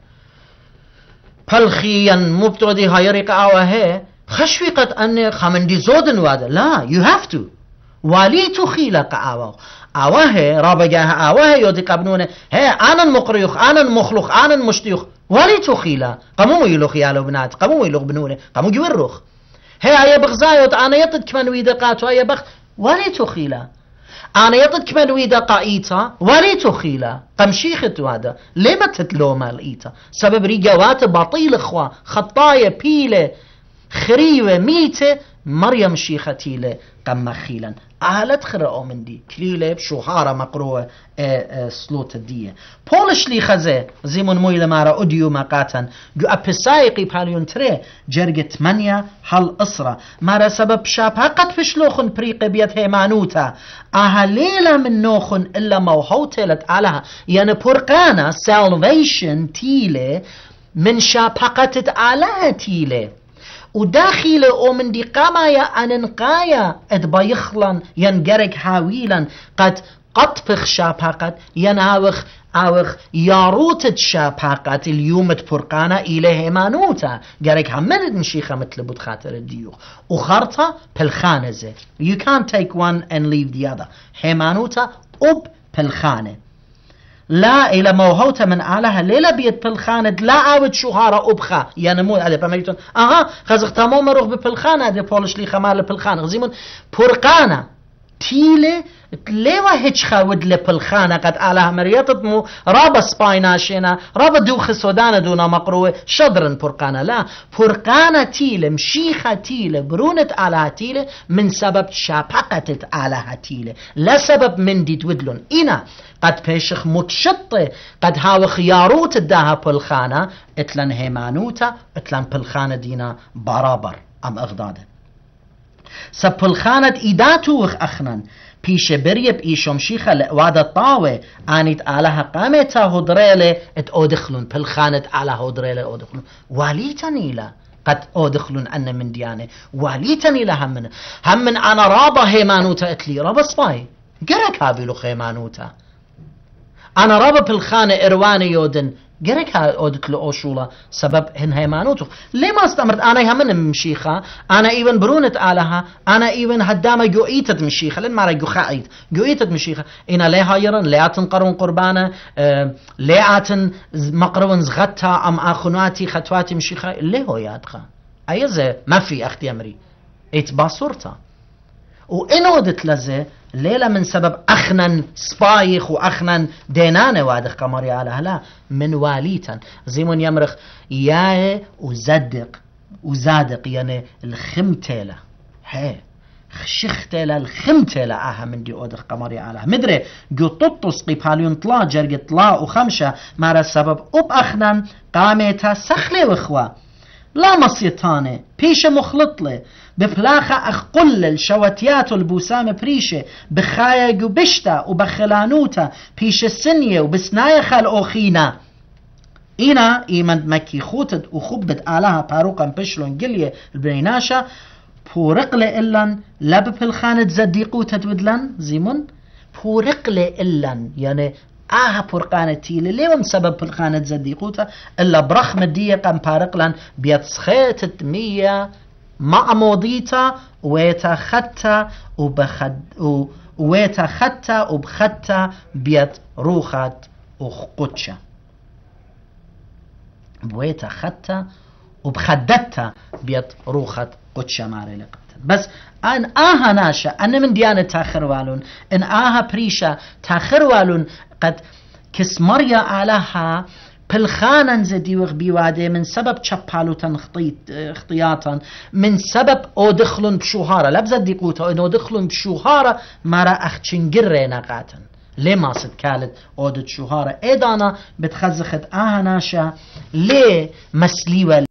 پلخيا مبتودي هايريق آوه خشوي قد ان خمندي زودن واده لا you have to واليتو خيلق آواه آواه رابجاه آواه يودي قبنونه هي أنا المقريخ أنا المخلوخ أنا المشتيخ واليتو خيلا قمو يلوخ يالو بنات قمو يلوخ بنونه قمو جوروخ هي أي بغزايوت أنا يطد كمان ويدقات وأي بخ واليتو خيلا أنا يطد كمان ويدقا إيتا واليتو خيلا قمشيخت وادا لما تتلو مال إيتا سبب ريقوات باطيل إخوة خطايا بيلة خريوة ميتة مريم شيختيلة قم خيلا أهلت خرقوا من دي كليلة بشوهارة مقروة سلوت الدية بولش لي خزي زيمون مويلة مارا أديو مقاتا جو أبسايقي باليون تري جرقت منيا حل أسرة مارا سبب شاب قد فشلوخن بريق بيت هيمانوتا أهليلا من نوخن إلا موهوتلت علىها يعني برقانا salvation تيلة من شاب قتت علىها تيلة وداخل او من دي قامايا اننقايا ادبا يخلن ينقرق هاويلا قد قطفخ شاباقات يناوخ اوخ ياروتت شاباقات اليوم تبرقانا اليه مانوتا قرق همند نشيخة مثل بود خاطر الديوخ وخارطة بالخانزة you can't take one and leave the other هيمانوتا اب بالخانة لا إلى موهوتا من آلها ليلة بيت بالخانة لا عاود شوهارة أبخا يعني مو هذا بميتون أها خزق تمام مروح ببالخانة هذا بولش لي خمال بالخانة غزيمون برقانة تيلة ليوا هيتش خاود لبالخانة قد آلها مريطت مو رابا سبايناشينا رابا دوخ سودانا دونا مقروة شدرن برقانة لا برقانة تيلة مشيخة تيلة برونة آلها تيلة من سبب شابقة آلها تيلة لا سبب من دي تودلون إنا قد بيشخ متشطة قد هاو خياروت الداها بالخانة اتلن هيمانوتا اتلن بالخانة دينا برابر أم أغداده سب بالخانة إيداتو وخ أخنان بيش بريب إيشم شيخة لأوادة طاوة آنيت آلها قامتا هدريلة ات أودخلون بالخانة آلها هدريلة أودخلون واليتني لا قد أودخلون أن من ديانة واليتني لا همن همن أنا رابا هيمانوتا اتلي رابا سباي قرك هابيلو خيمانوتا أنا رابا بالخانة إرواني يودن جرك ها أودت لأوشولا سبب هن هيمانوتو ليه ما استمرت أنا همن مشيخة أنا إيفن برونت علىها أنا إيفن هدامة جوئيتت مشيخة لين ما رجو خايت جوئيتت مشيخة إنا ليه هايرن لياتن قرون قربانة اه لياتن مقرون زغتا أم أخناتي خطواتي مشيخة ليه هو يادخا أيزه ما في أختي أمري إتباصورتا وإنودت لزه ليلة من سبب أخنا سبايخ وأخنا دينانة وادخ قمري على هلا من واليتا زيمون يمرخ ياه وزدق وزادق يعني الخمتيلة هي خشختيلة الخمتيلة آها من دي أودخ قمري على مدري جو تطس قيباليون طلا جرق طلا وخمشة مارا السبب أب أخنا قاميتا سخلي وإخوة لا مصيطانة بيشة مخلطلة بفلاخة أخقلل شواتيات البوسام بريشة بخايق وبشتا وبخلانوتا بيشة سنية وبسناية خال أوخينا إنا إيمن مكي خوتد وخبت آلها باروقا بشلون قلية البريناشة بورقلة إلان لب بالخانة زديقو تدودلان زيمون بورقلة إلان يعني آها برقانة تيلي ليوم سبب برقانة زديقوتا إلا برخم الديقا مبارقلان بيتسخيت مية مع موضيتا ويتا خطا وبخد ويتا خطا وبخطا بيت روخات وخقوتشا ويتا خطا وبخدتا بيت روخات قوتشا ماري لقبتا بس ان آها ناشا ان من ديانة تاخر والون ان آها بريشا تاخر والون قد كسمريا علىها بالخانن زدي وغبيواده من سبب تشبالوتن اختياطا من سبب او دخلون بشوهارة لبزد ديقوتا انو دخلون بشوهارة مرا اختشنجر نقاتا ليه ما صد كالت اودت شوهارة ايدانا بتخزخت آها ناشا ليه مسليوة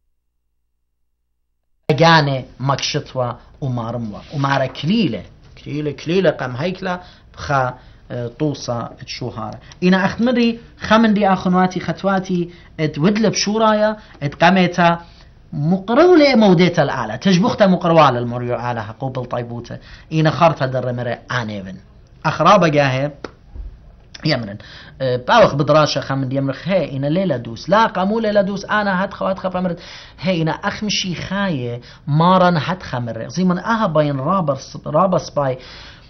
لجاني مكشتوا ومارموا ومارا كليلة كليلة كليلة قم هيكلا بخا طوصة تشوهارة إنا أختمري خمن دي أخنواتي خطواتي اتودلب شورايا اتقاميتا مقرولة موديتا الأعلى تجبختا مقروالة المريو علىها قوبل طيبوتا إنا خارتا در مري آنيفن أخرابا جاهي يمرن باوخ بدراشة خمن دي يمرخ هي إنا ليلة دوس لا قامو ليلة دوس أنا هدخو هدخو فمرت هي إنا أخمشي خاية مارن هدخو مرق زي من أها باين رابس باي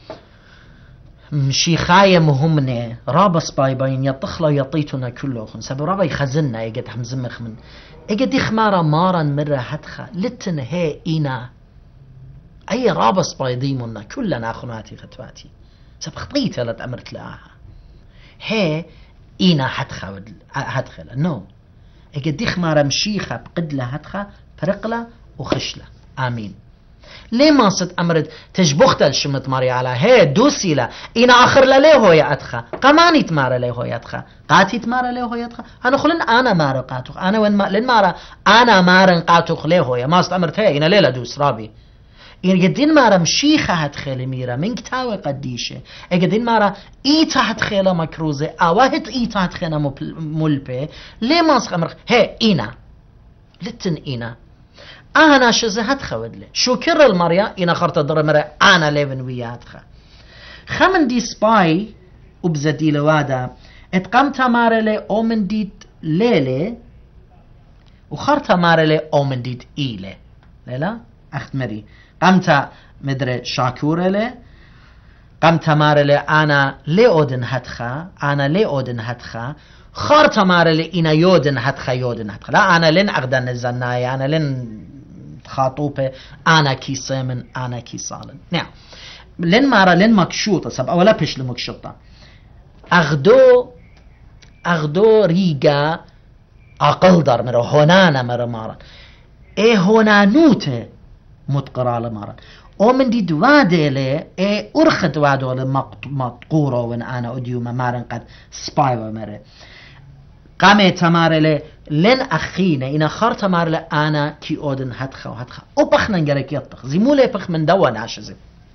مشي خاية مهمنة رابس باي باين يطخلا يطيتنا كله خن سبب رابا يخزننا يقد حمزمخ من يقد يخمارا مارا مرة هدخا لتن هي إينا أي رابس باي ديمنا كلنا أخناتي خطواتي سبب خطيتها لتأمرت لها هي إينا هدخا هدخلا نو يقد يخمارا مشيخة بقدلة هدخا فرقلة وخشلة آمين ليه ما صد أمرد تجبخت الشمت ماري على هي دوسي لا إنا آخر لليه هو يأتخا قماني تمارا ليه هو يأتخا قاتي تمارا ليه هو يأتخا أنا خلن أنا مارا قاتوخ أنا وين ما لن مارا أنا مارا قاتوخ ليه هو ما صد أمرد هي إنا ليلة دوس رابي إن قدين مارا مشيخة هتخيل ميرا من كتاوي قديشة قدين مارا إيتا هتخيل مكروزة أواهت إيتا هتخيل ملبي ليه ما صد أمرد هي إنا لتن إنا أنا شزهت خودله شو كر المريا إنا خرط در مرة أنا ليفن وياتخا خمن دي سباي وبزدي لوادا اتقمت مارلي أو من ديت ليلة وخرط مارلي أو من ديت إيلة ليلا أخت مري قمت مدري شاكورة لي قمت مارلي أنا لي أودن هتخا أنا لي أودن هتخا خرط مارلي إنا يودن هتخا يودن هتخا لا أنا لن أغدن الزنايا أنا لن خاطوبة أنا كي سامن أنا كي صالن نعم لن مارا لن مكشوطة سب أولا بيش لمكشوطة أغدو أغدو ريقا أقل دار مرا هونانا مرا مارا إيه هونانوته متقرى لمارا او من دي دواده لي إيه أرخ دواده لمقطورة وان أنا أديوما مارن قد سبايوة مرا قامي تمارلي لن أخينا إنا خار تمارلي أنا كي أودن هدخا وهدخا وبخنا نجرك يطخ زيمولي بخ من دوا ناشزي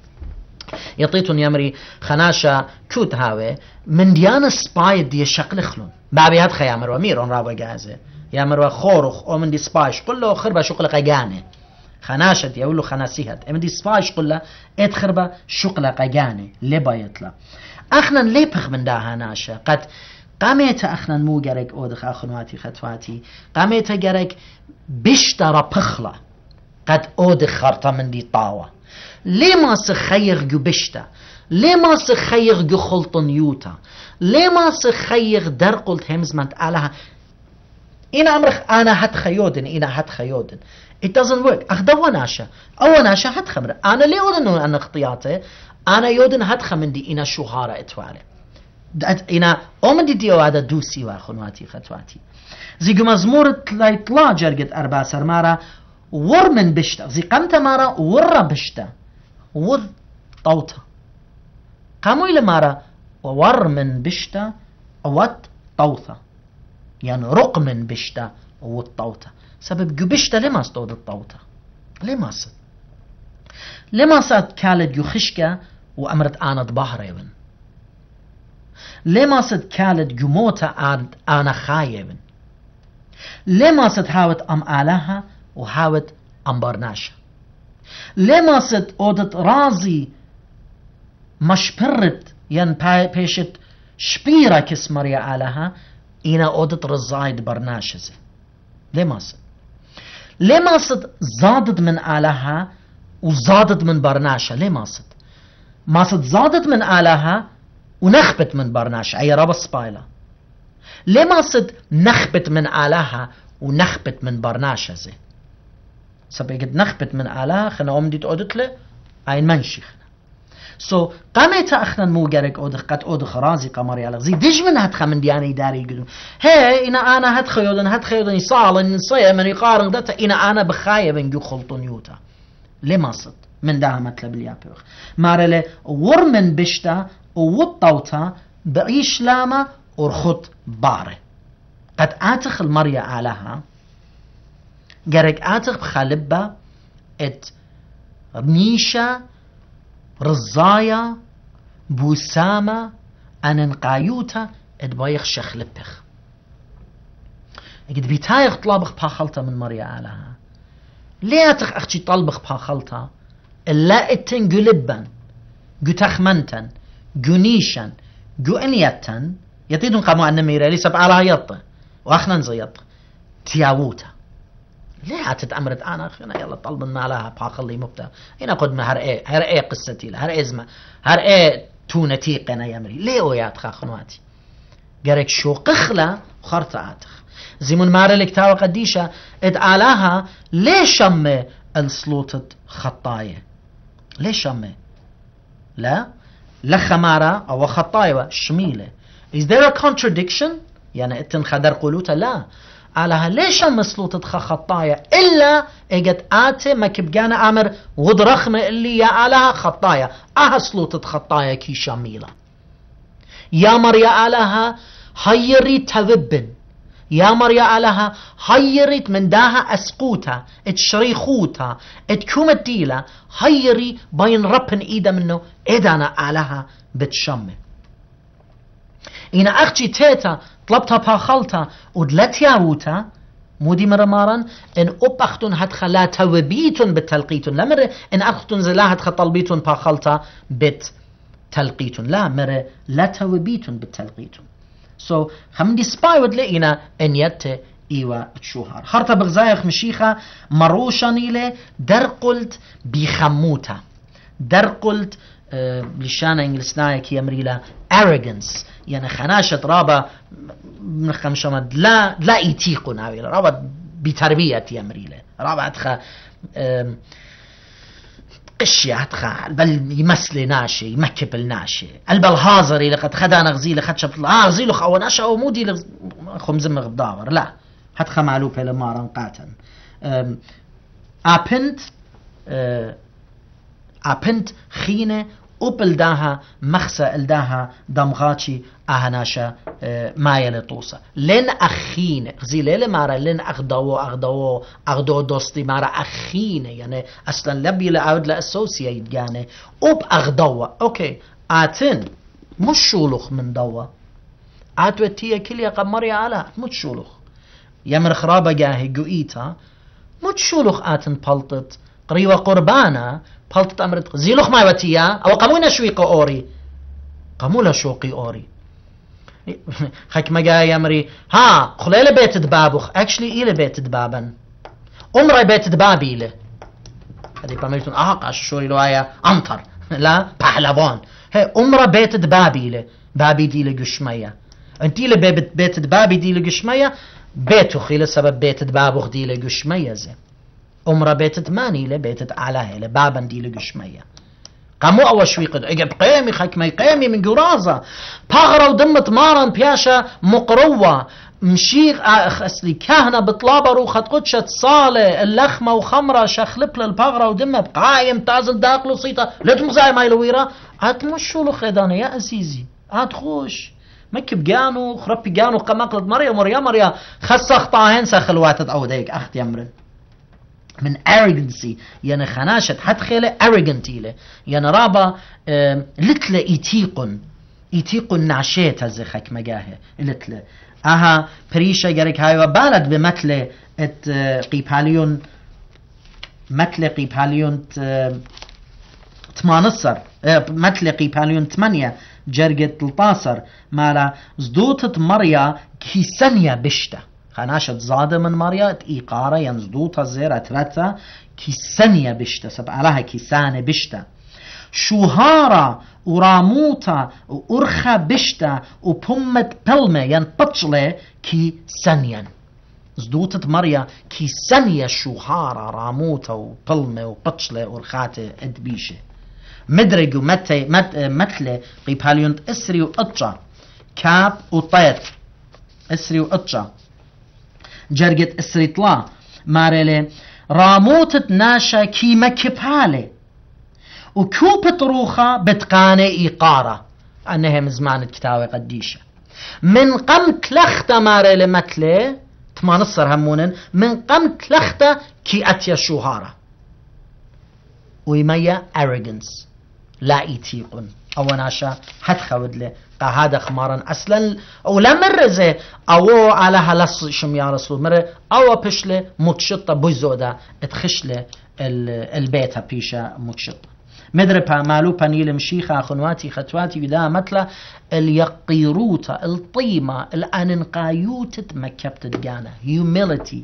يطيتون يمري خناشا كوت هاوي من ديانا سباي دي شكل خلون بابي هدخا يامروا ميرون رابا جازي يامروا خورخ او من دي سبايش قلو خربا شقل قياني خناشة دي أقول له خناسيهت من دي سبايش قلو ات خربا شقل قياني لبا يطلع أخنا ليه بخ من داها ناشا قد قامت اخنا مو جرك اودخ اخنواتي خطواتي قامت جرك بشترى بخلة قد اودخ خرطة من دي طاوة لما سخيغ جو بشتا لما سخيغ جو خلطن يوتا لما سخيغ در قلت همزمنت علىها إن أمرخ أنا هات خيودن إنا هات خيودن it doesn't work أخدوا ناشا أو ناشا هات خمر أنا ليه أودن أنا اختياته أنا يودن هات خمندي إنا شهارة إتوالي إنا أمدي ديو هذا دوسي وأخنواتي خطواتي زي مزمور تلايطلا جرقت أربع سرمارة ور من بشتا زي قمت مارا ور بشتا ور طوطة قاموا إلى مارا وور من بشتا وات طوطة يعني رق من بشتا والطوطة سبب جو بشتا لما استود الطوطة لما صد لما صد كالد جو خشكة وأمرت آنت بحريبن لما صد كالد جو موتا آنا خايبن لما صد هاوت أم آلها وهاوت أم برناشا لما صد أودت رازي مشبرت ين بيشت شبيرة كسمريا آلها إنا أودت رزايد برناشزة لما صد لما صد زادت من آلها وزادت من برناشا لما صد ما صد زادت من آلها ونخبت من برناشا أي رابا سبايلا لما صد نخبت من آلها ونخبت من برناشا زي سبقت نخبت من آلها خنا أمدي تقودت له أين منشيخ سو so, قامت أخنا مو جرك أودخ قد أودخ رازي قمري على زي دج من هتخ من دياني داري يقولون هي إنا أنا هتخيودن هتخيودن يصال نصيه من يقارن دتا إنا أنا بخايب نجو خلطون يوتا لما صد من ده مطلب اليابوخ مارله ور من بشتا وطوتا بعيش لاما ورخط باره قد آتخ المريا علىها جرك آتخ بخالبة ات نيشا رزايا بوسامة أننقايوتا ادبايخ شخلبخ اجد بيتايخ طلابخ باخلطة من مريا علىها لياتخ اختي طلبخ باخلطة إلا اتن قلبا قو تخمنتا قو نيشا قو انيتا يطيدون قاموا أن ميرا لي سبع على يطة واخنا نزيط تياووتا ليه تتأمرت أنا أخينا يلا طلب ما لها باخلي مبتا هنا قد ما هر إيه هر إيه قصتي له هر إزمة هر إيه تونتي قنا يمري ليه ويات خاخنواتي جارك شو قخلة خرطة آتخ زيمون مارا لكتاوة قديشة اد آلاها ليه شمي السلوطة خطاية ليه شمي لا لخمارة أو خطاية شميلة is there a contradiction يعني اتن خدر قلوتا لا علىها ليش مسلوطة خطايا إلا اجت آتي ما كبجانا أمر ودرخمة اللي يا علىها خطايا أها سلوطة خطايا كي شميلة يا مريا علىها هيري توبن يا مريا علىها هيريت من داها أسقوتا اتشريخوتا اتكومت ديلا هيري بين ربن إيدا منه إدانا علىها بتشمي إن أختي تيتا طلبتها باخلتا ودلتيا ووتا مودي مرمارا إن أبختن هتخلا توبيتن بالتلقيتن لا مرة إن أختن زلا هتخ طلبيتن باخلتا بالتلقيتن لا مرة لا توبيتن بالتلقيتن سو so, خمدي سبايود لقينا إن يت إيوا تشوهر خرطة بغزايخ مشيخة مروشانيلة در قلت بيخموتا در قلت أه لشانا إنجلسنايا كي يمريلا arrogance يعني خناشة رابا مخمشمد لا لا يتيقون هاوي رابا بتربية يمريلا رابا أدخى قشي أدخى بل يمثل ناشي يمكب الناشي البل هازري لقد خدانا غزيلة خد شبط آه غزيلة خو ناشا ومودي لغ... خمزم غداور لا هدخى معلوبة لما رنقاتا أبنت أبنت خينة أوبل داها مخسة الداها دمغاتي أهناشا ما يلطوسا لن أخين غزيلة مارا لن أغدو أغدو أغدو دوستي مارا أخين يعني أصلا لبي لأود لأسوسيا يعني أوب أغدو أوكي آتن مش شولخ من دوا آتوتيا كليا قمري على مش شولخ يمر خرابة جاهي قوئيتا مش شولخ آتن بلطت قريوة قربانا بلطت أمرت زيلوخ ما يوتيا أو قمونا شويق أوري قمولا شوقي أوري خك مجا يمري ها خليله بيت دبابخ اكشلي إلى بيت دبابن عمره بيت دبابي له هذه باميلتون أحق عشوري لو آية أنطر لا بحلبان هي عمره بيت دبابي له بابي دي لقشمية انتي له بيت بيت دبابي دي لقشمية بيتو خيله سبب بيت دبابخ دي لقشمية زي عمره بيت دماني له بيت علاه له بابن دي لقشمية قامو أول شوي قد اجب قيمي خكمي قيمي من قرازة بغرة ودمت مارن بياشا مقروة مشيخ أسلي كهنة بطلابرو خد قدشة صالة اللخمة وخمرة شخلب للبغرة ودمة بقايم تازل داقلو صيطة لا تمزاي ماي لويرة اتمشوا له خيدانة يا أزيزي اتخوش مكب جانو خربي جانو قمقلت مريا مريا مريا خسخ طاهن سخلواتت أو ديك أخت يمرن من arrogancy يعني خناشة حتخيله arrogant إله يعني رابا لتلة إيتيقن إيتيقن نعشيت هزي خك مجاهة لتلة أها بريشة جريك هاي وبالد بمثل ات قيباليون مثل قيباليون تمانصر مثل قيباليون تمانية جرجت الطاسر مالا زدوتت مريا كيسانيا بشتا خناشت زادة من مريا إيقارة ينزدوتها زيرة ثلاثة كيسانيا بشتا سبع لها كيسانة بشتا شوهارة وراموتا وأرخى بشتا وبمت بلمة ينبطلة كيسانيا زدوتت مريا كيسانيا شوهارة راموتا وبلمة وبطلة ورخاتة أدبيشة مدرج ومتى مثل قيباليون اسري وقطشة كاب وطيط اسري وقطشة جرجت اسري طلا مارلي راموتت ناشا كيما كبالي وكوبة روخة بتقاني إيقارة أنها مزمان كتاوي قديشة من قم تلختة مارلي مثل تمانصر همونن من قم تلختة كي أتيا شوهارة ويميا arrogance لا إيتيقن أو ناشا حد خود له هذا خمارا أصلا أو لا مرة زي أو على هلص شم يا رسول مرة أو بشله متشطة بزودة تخشله البيت بيشة متشطة مدربها مالو بانيل مشيخة خنواتي خطواتي بدا مثل اليقيروتة الطيمة الأننقايوتة مكبتة جانا humility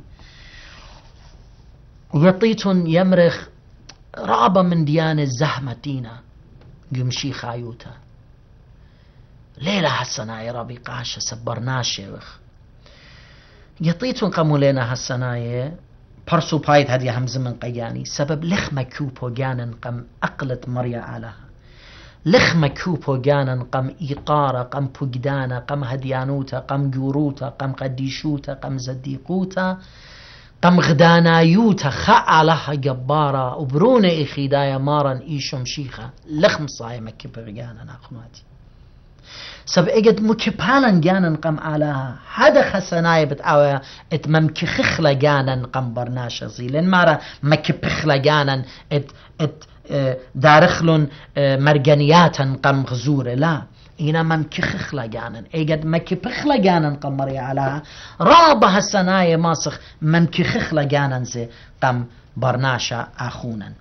يطيتون يمرخ رابا من ديانة زحمة دينا يمشي خايوتا ليلة هالسناية ربي قاشة سبرناش يوخ يطيتون قمولينا هالسناية برسو بايت هدي همز من قياني سبب لخمة كوبو جانا قم أقلت مريا علىها لخمة كوبو جانا قم إيقارة قم بقدانا قم هديانوتا قم جوروتا قم قديشوتا قم زديقوتا قم غدانايوتا خاء لها جبارة وبرونة إخيدايا مارا إيشم شيخة لخم صاية مكبر جانا أخواتي سب اجد مكبالا جانا قم على هذا خسناي بتعوى ات ممكخخلا جانا قم برناشا زيلن مارا مكبخلا جانا ات ات دارخلون مرجانياتا قم غزورة لا إنا ممكخخلا جانا اجد مكبخلا جانا قم مريا على رابها السناي ماسخ ممكخخلا جانا زي قم برناشا اخونا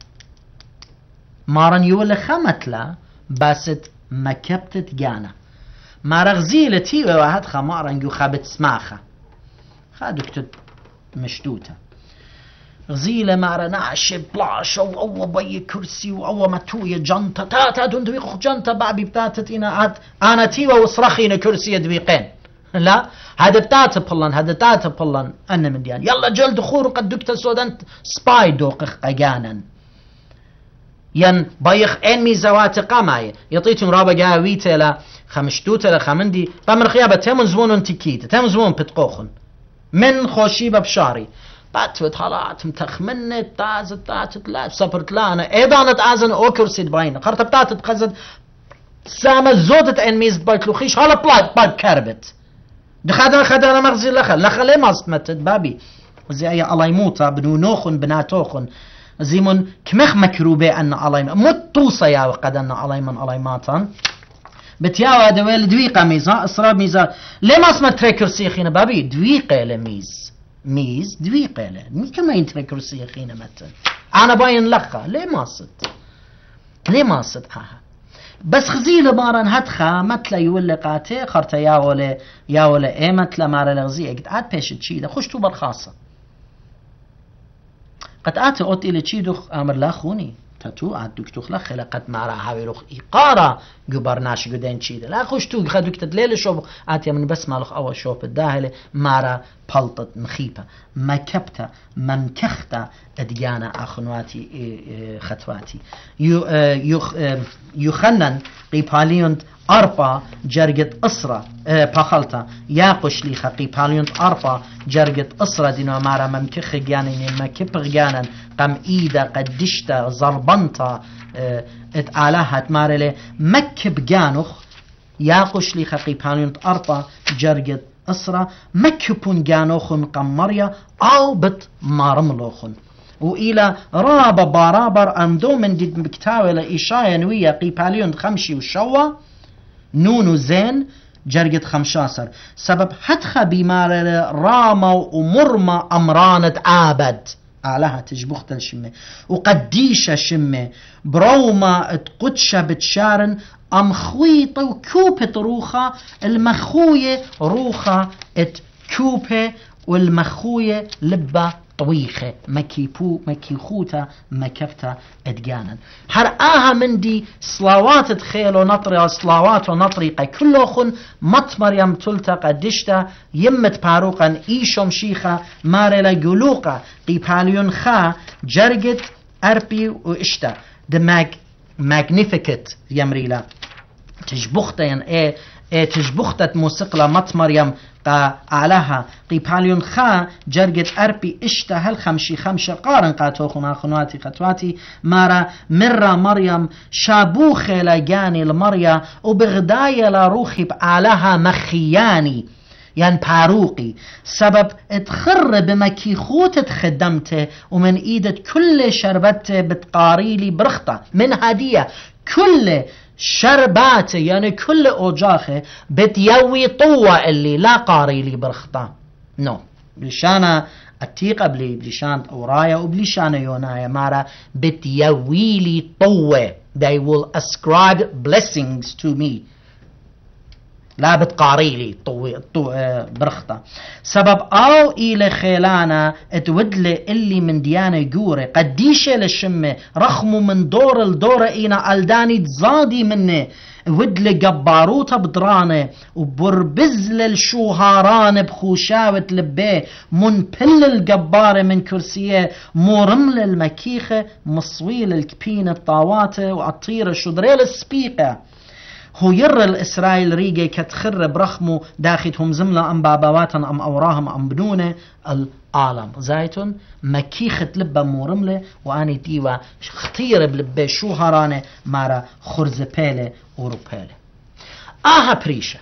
مارن يولي خمتلا باست مكبتت جانا ما رغزيلة تيوة واحد خمارا نجو خابت سماخة خادكتت مشدوتة غزيلة مارا نعش بلاش أو أو بي كرسي أو متوية جنطة تاتا دون دويق جنطة بابي بتاتت إنا عاد أنا تيوة وصرخينا كرسي دويقين لا هذا بتاتا بلان هذا تاتا بلان أنا من ديان يلا جلد خور قد دكتا سودان سباي دوقخ قجانا ين بايخ ان ميزوات قاماي يطيتم رابا جاويته لا خمشتوته لا خمندي بامر خيابه تمن زمون تكيت تمن زمون بتقوخن من خوشيبه بشاري باتوت حالات متخمنت تاز تاعت لا صبرت لا انا ايضا ازن اوكرسيد باين قرت بتاعت تقزد سامه زودت ان ميز بايتلوخيش هلا بلاد باد كربت دخدنا خدنا مغزي لخل لخل ما استمتت بابي زي اي الله يموت بنونوخن بناتوخن زيمون كمخ مكروبة أن عليما متوصى يا وقد أن عليما عليماتا بتياوى دويل دويقة ميزا إصرار ميزا ليه ما اسمه تريكرسي خينا بابي دويقة لميز ميز دويقة له مي كما ينتريكرسي خينا متن أنا باين لخا ليه ما صد ليه ما صد ها بس خزيلة مارن هدخا متلا يولي قاتي خرطة يا ولا يا ولا ايه متلا مارا لغزي قد عاد بيش تشي ده خوش توبر خاصة قد آتي قط إلي تشي دخ أمر لا خوني تاتو عاد دوك تخلا خلا قد مارا حاوي رخ إقارة قبرناش قدين تشي ده لا خوش تو خدوك تدليل شوب آتي من بس مالخ أول شوب الداهلة مارا بلطت مخيبة مكبتة ممكختة أديانا أخنواتي ختواتي يخنن قيباليون أربا جرجت أسرة بخلطة ياقش لي خقي باليون أربا جرجت أسرة دينو مارا ممكخ جانين مكبغ جانا قم إيدا قدشتا زربنتا اتعالها مارلي مكب جانوخ ياقش لي خقي باليون أربا جرجت أسرة مكبون جانوخن قمريا أو بت مارملوخن وإلى راب بارابر أندو من دي بكتاوي لإشايا نوية قيباليون خمشي وشوا نونو زين جرجت خمشاسر سبب حتخا بمار راما ومرما أمرانة عابد علىها تجبخت الشمة وقديشة شمة بروما تقدشة بتشارن أم خويطة وكوبة روخة المخوية روخة ات كوبة والمخوية لبة طويخة مكيبو مكيخوتا مكفتا ادجانا هرقاها من دي صلاوات تخيلو نطري صلاوات ونطريقة كلوخن مت مريم تلتا قدشتا يمت باروقا ايشم شيخا مارلا جلوقا قيباليون خا جرجت اربي واشتا the mag magnificent يمريلا تجبختا ين ايه ايه تجبختة موسيقى مت مريم قا علىها قيباليون خا جرجت أربي اشتا هل خمشي خمشة قارن قاتوخنا خنواتي خطواتي مارا مرة مريم شابوخي لجاني المريا وبغداية لروخي بعلاها مخياني يعني باروقي سبب اتخر بمكيخوت تخدمته ومن ايدة كل شربته بتقاريلي برخطة من هدية كل شربات يعني كل أوجاخه بتيوي طوة اللي لا قاري لي برخطة نو no. بلشانة التيقة بلي بلشان أورايا وبلشانة يونايا مارا بتيوي لي طوة they will ascribe blessings to me لا بتقاري لي طوي طو برخطة سبب أو إلى خيلانا اتودلي اللي من ديانة جورة قديشة للشمة رخمو من دور الدورة إينا ألداني تزادي مني ودلي جباروتا بدرانة وبربزل الشوهاران بخوشاوة لبيه منبل الجبارة من كرسيه مورمل المكيخة مصويل الكبين الطاواتة وعطير الشدريل السبيقة هو يرى الإسرائيل ريجي كتخر برخمو داختهم زملة أم باباواتا أم أوراهم أم بنونة العالم زايتون مكيخة لبا مورملة واني ديوا خطيرة بلبا شو هرانة مارا خرزة بيلة وروبيلة آها بريشة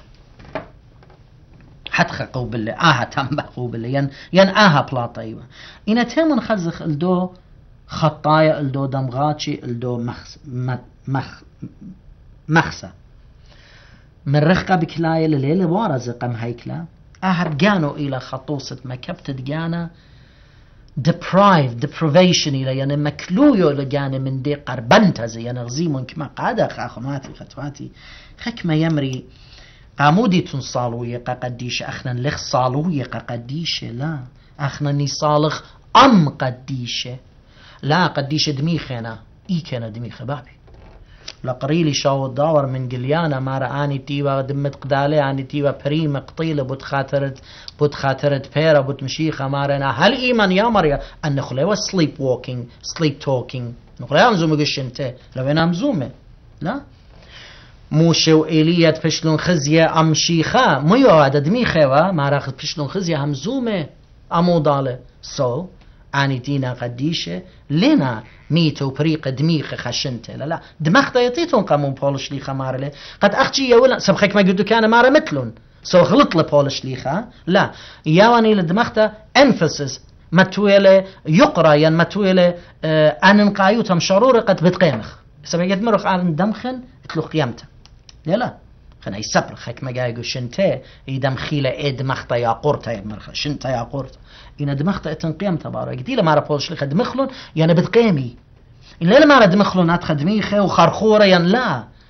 حتخ قوبلة آها تنبا قوبلة ين, ين آها بلاطة ايوه إنا تيمن خزخ الدو خطايا الدو دمغاتشي الدو مخس مخ مخسة من رخقة بكلاية لليلة وارزق ام هيكلا اهر جانو الى خطوصة مكبتة جانا deprived deprivation الى يعني مكلويو لجانا من دي قربنتا زي يعني غزيمون كما قادة خاخماتي خطواتي خكما يمري قامودي تنصالوية قديش اخنا لخ صالوية قديش لا اخنا نصالخ ام قديش لا قديش دميخنا اي كان دميخ بابي لقريلي شاو الداور من قليانا ما رآني تيوا دمت قدالي عني تيوا بريم قطيلة بوت خاطرت بوت خاطرت بيرا بوت مشيخة مارنا هل إيمان يا مريا أن نخليوا sleep walking sleep talking نخليوا أمزومة قش انت لو أنا أمزومة لا موشو إلية بشلون خزية أم شيخة ميو هذا دميخة ما راخد بشلون خزية همزومة أمو دالة so أني دينا قديشة لنا ميتو بريق دميخ خشنته لا لا دماغ يطيتون قامون بولش ليخا مارله قد أختي يا ولا سبخك ما قدو كان مارا مثلون سو غلط له بولش ليخا لا يواني لدماغته emphasis متويله يقرا ين متويله آه أن نقايوتهم شرور قد بتقيمخ سبب يدمرخ عن دمخن تلو قيامته لا لا خنا يسبر خك ما جايقو شنته يدم خيله إد مخته يا قرطة يا مرخ شنته يا قرطة إن دمخته تنقيم تبارك ديلا ما ربولش لخد مخلون يعني بتقيمي إن لا ما رد مخلون أتخد ميخه وخرخورة ين لا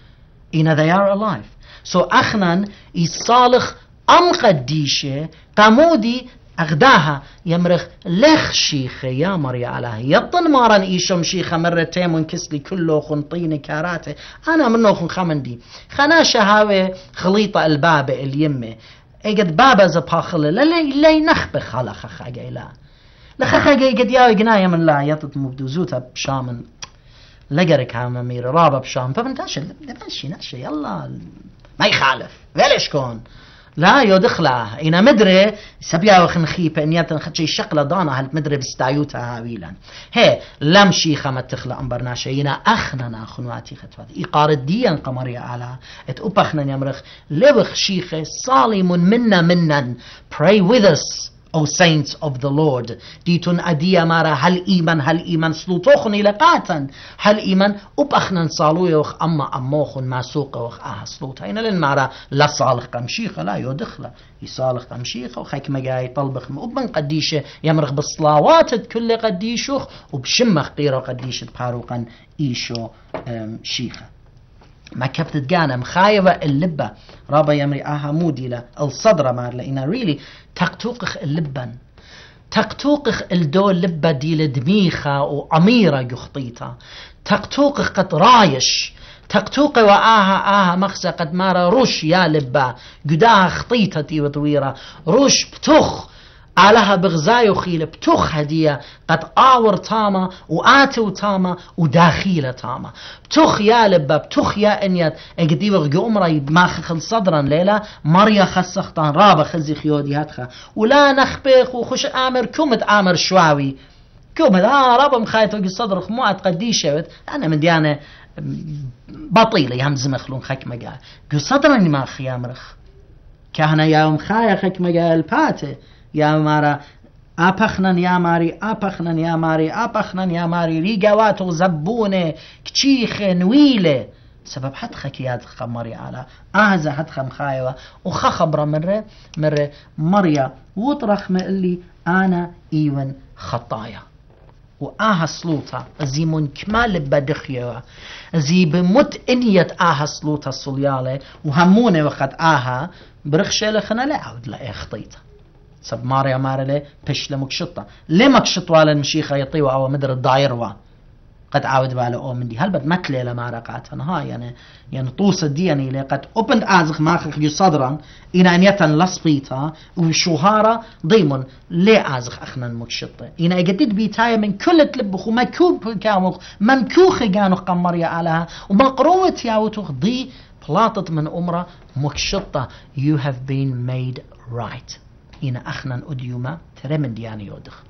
إن they are alive. So أخنان يصالح أم قديشة قامودي أغداها يمرخ لخ شيخة يا مريا على يطن مارن إيشم شيخة مرتين ونكسلي كله خنطيني كاراته أنا منو خن خمندي خنا شهاوي خليطة البابة اليمة اجد بابا زباخل لا لا لا نخبخ على خخاجي لا لخخاجي قد يا جناية من لا يطت مبدوزوتها بشامن لقرك هام مير رابا بشام فبنتاش نمشي نمشي يلا ما يخالف ولاش كون لا يدخله إنا مدري سبيا وخنخيبة إن يتن خدشي شقلة دانا هل مدري بستعيوتها هاويلا هي لم شيخة ما تخلى أمبرناشا إنا أخننا خنواتي خطوات إقار الديان قمرية على ات أبخنا يمرخ لبخ شيخة صالم منا منا pray with us O saints of the Lord ديتون أديا مارا هل إيمان هل إيمان سلوتوخن لقاتا هل إيمان أبخنا صالوية وخ أما أموخن ماسوقة وخ آه سلوتا إنا لن مارا لا صالح قمشيخة لا يدخله يصالح قمشيخة وخيك مجاي طلبخ أبن قديشة يمرخ بالصلاوات كل قديشوخ وبشمخ قيرة قديشة باروقا إيشو شيخة ما كفتت جانا مخايبة اللبة رابا يمري آها موديلة الصدرة مار لإنا ريلي تقتوقخ اللبن تقتوقخ الدول لبة ديل دميخة وعميرة يخطيطة تقتوقخ قد رايش تقتوق وآها آها مخزة قد مارا روش يا لبة قداها خطيطة دي وطويرة روش بتخ علىها بغزاي وخيلة بتخ هدية قد آور تاما وآتو تاما وداخيلة تاما بتخ يا لبا بتخ يا انيات اقدي وغي امرا ماخخل صدرا ليلة مريا خسختان رابا خزي خيودي هاتخا ولا نخبخ وخش آمر كومت آمر شواوي كومت آه رابا مخايت وقي صدرخ موات قديشة انا من ديانة بطيلة همز مخلون خك مقال قو صدرا ما خيامرخ كهنا يا مخايا خك مقال الباتي يا مارا أبخنن يا ماري أبخنن يا ماري أبخنن يا ماري ريجوات وزبونة كتشيخ نويلة سبب حد خكيات خمري على أهزا حد خم خايوة وخا خبرة مرة مرة مريا وطرخ مقلي أنا إيوان خطايا وآها سلوطة زي من كمال بدخيوة زي بمت إنيت آها سلوطة الصليالة وهمونة وقت آها برخشة لخنا لا عود لا إخطيطة سب ماريا مارلي بش لمكشطة ليه مكشط والا المشيخة يطيوا أو مدر الدايروا قد عاود بالا أو من دي هل بد متلي لما رقعتن ها يعني يعني طوس الدياني لي قد أبند آزخ ماخخ يصدرا إنا أن يتن لصبيتا وشوهارا ضيمن ليه آزخ أخنا المكشطة إنا أجدد بيتايا من كل تلبخ ومكوب كاموخ ممكوخ جانوخ قمريا علىها ومقروة ياوتوخ ضي بلاطت من أمرا مكشطة you have been made right إن أخنا أديوما ترمن دياني يودخ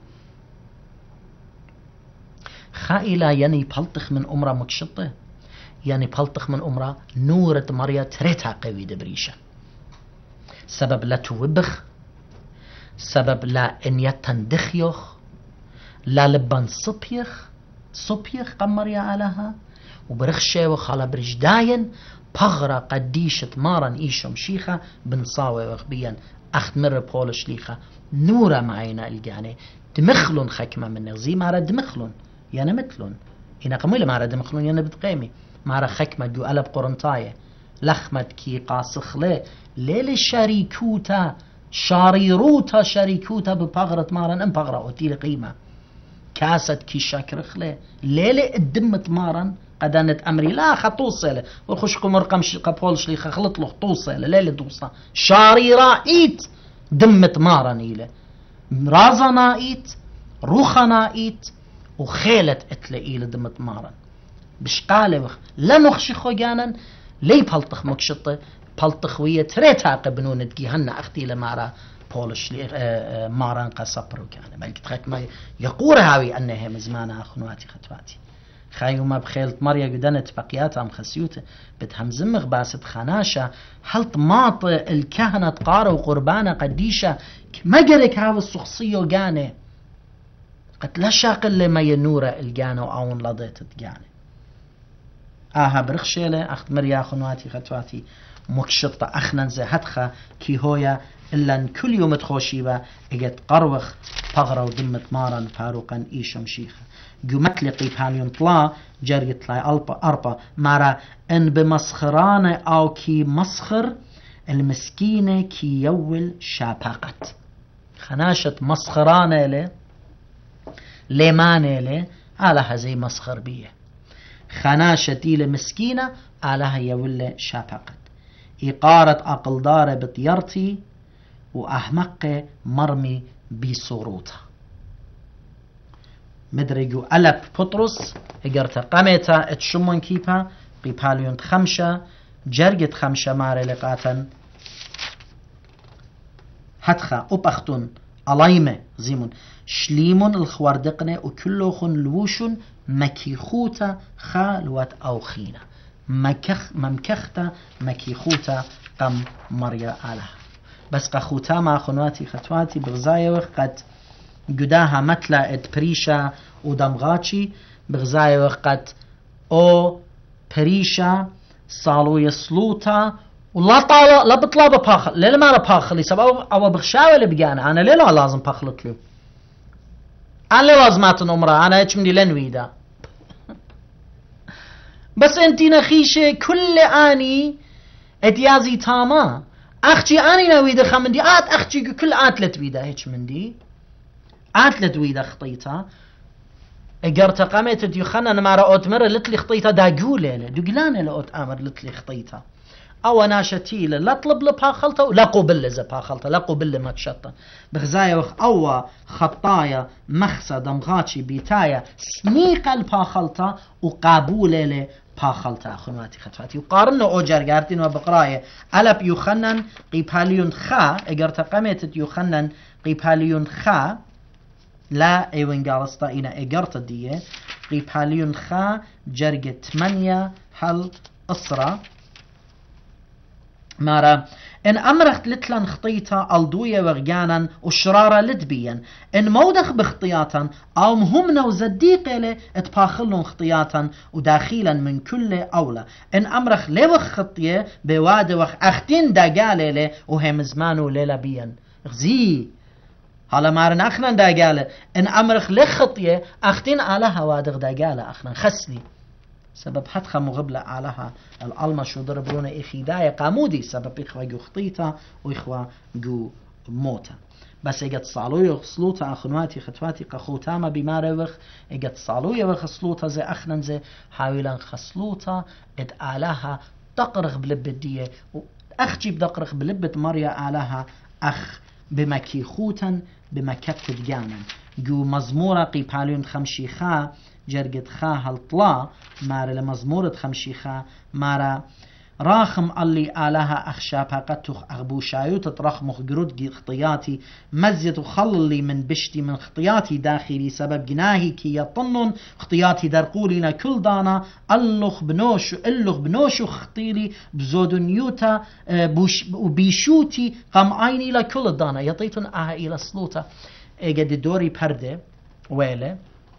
خائلة يعني بلطخ من أمرا مكشطة يعني بلطخ من أمرا نورة مريا تريتها قوي دبريشة سبب لا توبخ سبب لا إن يتندخيخ لا لبان صبيخ صبيخ قمريا علىها وبرخشة وخالا برجداين بغرة قديشة مارن إيشم شيخة بنصاوي وغبيا أخت مرة بولش ليخة نورة معينا الجاني دمخلون خكمة من زي مارا دمخلون يعني مثلون إنا قميلة مارا دمخلون يعني بتقيمي مارا خكمة جو ألب قرنطاية لخمت كي قاسخ لي ليلي شريكوتا شاريروتا شريكوتا ببغرة مارن ام بغرة أوتيل قيمة كاسد كي شاكرخ لي ليلي الدمت مارن قدانت أمري لا خطوصة وخشكم مرقم قبولش لي خلط له خطوصة ليلة دوصة شاري رائت دمت مارا نيلة رازا نائت روخا نائت وخيلت اتلقيل دمت مارا بشقالة وخ لا نخشي خوجانا لي بلطخ مكشطة بلطخ وية تريتها قبنونة جيهنا أختي لمارا بولش لي مارا قصبرو كان بل كتخك ما يقور هاوي أنها مزمانة أخنواتي خطواتي خايو ما بخيلت مريا قدنت بقياتها مخسيوته بتهمزمغ باست خناشة حلط ماط الكهنة قارة وقربانة قديشة ما قرك هاو السخصية جاني قد لا شاقل لما ينورة الجانة وعون لضيت الجانة آها برخشيلة أخت مريا خنواتي خطواتي مكشطة أخنا زهتخا كي هويا إلا كل يوم تخوشيبا إجت قروخ بغرة ودمت مارا فاروقا إيشم شيخة جمت لقي باليون طلا جري طلاي ألبا أربا مارا إن بمسخران أو كي مسخر المسكينة كي يول شابقت خناشة مسخرانة له ليمانة له على زي مسخر بيه خناشة إلى مسكينة على يول شابقت إقارة أقل دار بطيرتي وأحمق مرمي بصوروتها مدرجو ألب بطرس إقرت قمتا اتشمون كيبا بباليون خمشة جرجت خمشة مار لقاتا هتخا أبختن ألايمة زيمون شليمون الخواردقنة وكلوخن لوشن مكيخوتا خالوات أو خينا مكخ ممكختا مكيخوتا قم مريا على بس قخوتا مع خنواتي خطواتي بغزايا وقت جداها متلا ات بريشا ودمغاتشي بغزايا وقت او بريشا صالو يسلوتا ولا طاوة لا بطلع بباخل ليلا ما بباخل يسبب او بغشاوة اللي بقانا انا ليلا لازم باخلت له انا ليلا لازمات نمرة انا هيك مدي لنويدا بس انتي نخيشة كل اني اتيازي تاما اختي اني نويدا خمندي ات اختي كل ات لتويدا هيك مندي ات لتويدا خطيتا اقرت قامت ديوخنا انا ما رأوت مرة لتلي خطيتا داقولة دقلانة لأوت امر لتلي خطيتا او ناشتيله لا طلب له باخلته لا قبل له باخلته لا قبل ما تشطه بغزايا وخ او خطايا مخسه دمغاتشي بيتايا سنيق الباخلته وقابول له باخلته اخواتي خطفاتي وقارنه اوجر قارتين وبقرايه الب يوخنن قيباليون خا اجرت قمت يوخنن قيباليون خا لا ايوين قالستا انا اجرت ديه قيباليون خا جرجه ثمانية هل اسره مارا إن أمرخت لتلن خطيتا الضوية وغيانا وشرارة لدبيا إن مودخ بخطياتا أو مهمنا وزديقة له اتباخلن خطياتا وداخلا من كل أولى إن أمرخ لوخ خطية بواد وخ أختين داقالة له وهم زمانو ليلا بيا غزي هلا مارن أخنا داقالة إن أمرخ لخطية أختين على هوادغ داقالة أخنا خسلي سبب حتخا مغبلة علىها الألمة شو ضربونا إخي داية قامودي سبب إخوة جو خطيتا وإخوة جو موتا بس إجت صالوية وخصلوتا أخنواتي خطواتي قخوتاما بماروخ إجت صالوية وخصلوتا زي أخنا زي حاولا خصلوتا إد آلها تقرغ بلب الدية أخجي بدقرغ بلبة مريا آلها أخ بمكي خوتا بمكبت جانا جو مزمورة قيباليون خمشيخا جرجت خا هالطلا مارا لمزمورة خمشيخا مارا راخم اللي آلها أخشابها قدتخ أغبو شايوت رخمخ قرود خطياتي مزيت وخل لي من بشتي من خطياتي داخلي سبب جناهي كي يطنن خطياتي درقولينا كل دانا اللخ بنوش اللخ بنوش خطيلي بزود نيوتا وبيشوتي قام عيني لكل دانا يطيتن آها إلى سلوتا اجد دوري برده ويله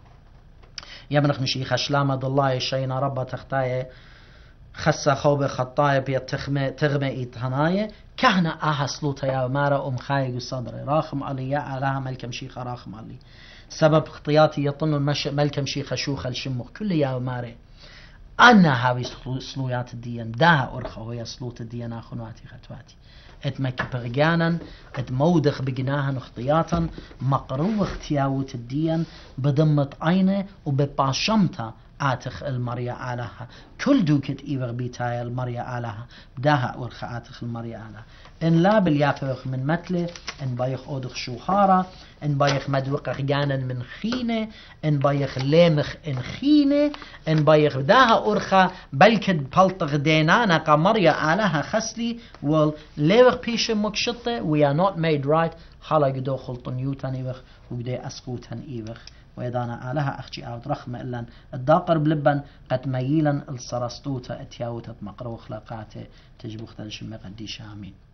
يبنخ مشيخ شلامة الله شينا ربا تختاية خسا خوب خطاية بيا تغمى تغمى إيتهناية كهنا آها سلوتا يا مارا أم خايق صدري راخم علي يا آلها ملكم شيخة راخم علي سبب خطياتي يطن المش ملكم شيخة شوخ الشمخ كل يا ماري أنا هاوي سلويات الدين داها أرخى ويا سلوت الدين أخواتي خطواتي ات مكي بغيانا ات مودخ بجناها اختياتا مقرو اختياوت الدين بضمت عينه وبباشمتا آتخ المريا علىها كل دوكت إيوغ بيتايا المريا علىها بداها أرخ آتخ المريا علىها إن لا باليافوخ من متله إن بايخ أودخ شوخارة إن بايخ مدوق غيانا من خينة إن بايخ ليمخ إن خينة إن بايخ بداها أرخا بلكت بلطغ دينانا قمريا علىها خسلي وال ليوخ بيش مكشطة we are not made right حالا قدو خلطن يوتان إيوخ وقدو أسقوتان إيوخ ويدانا آلها أخشي أود رخمة إلا الداقر بلبن قد ميلا الصرستوتا اتياوتا مقرو خلاقاته تجبوخ تلشم قديش آمين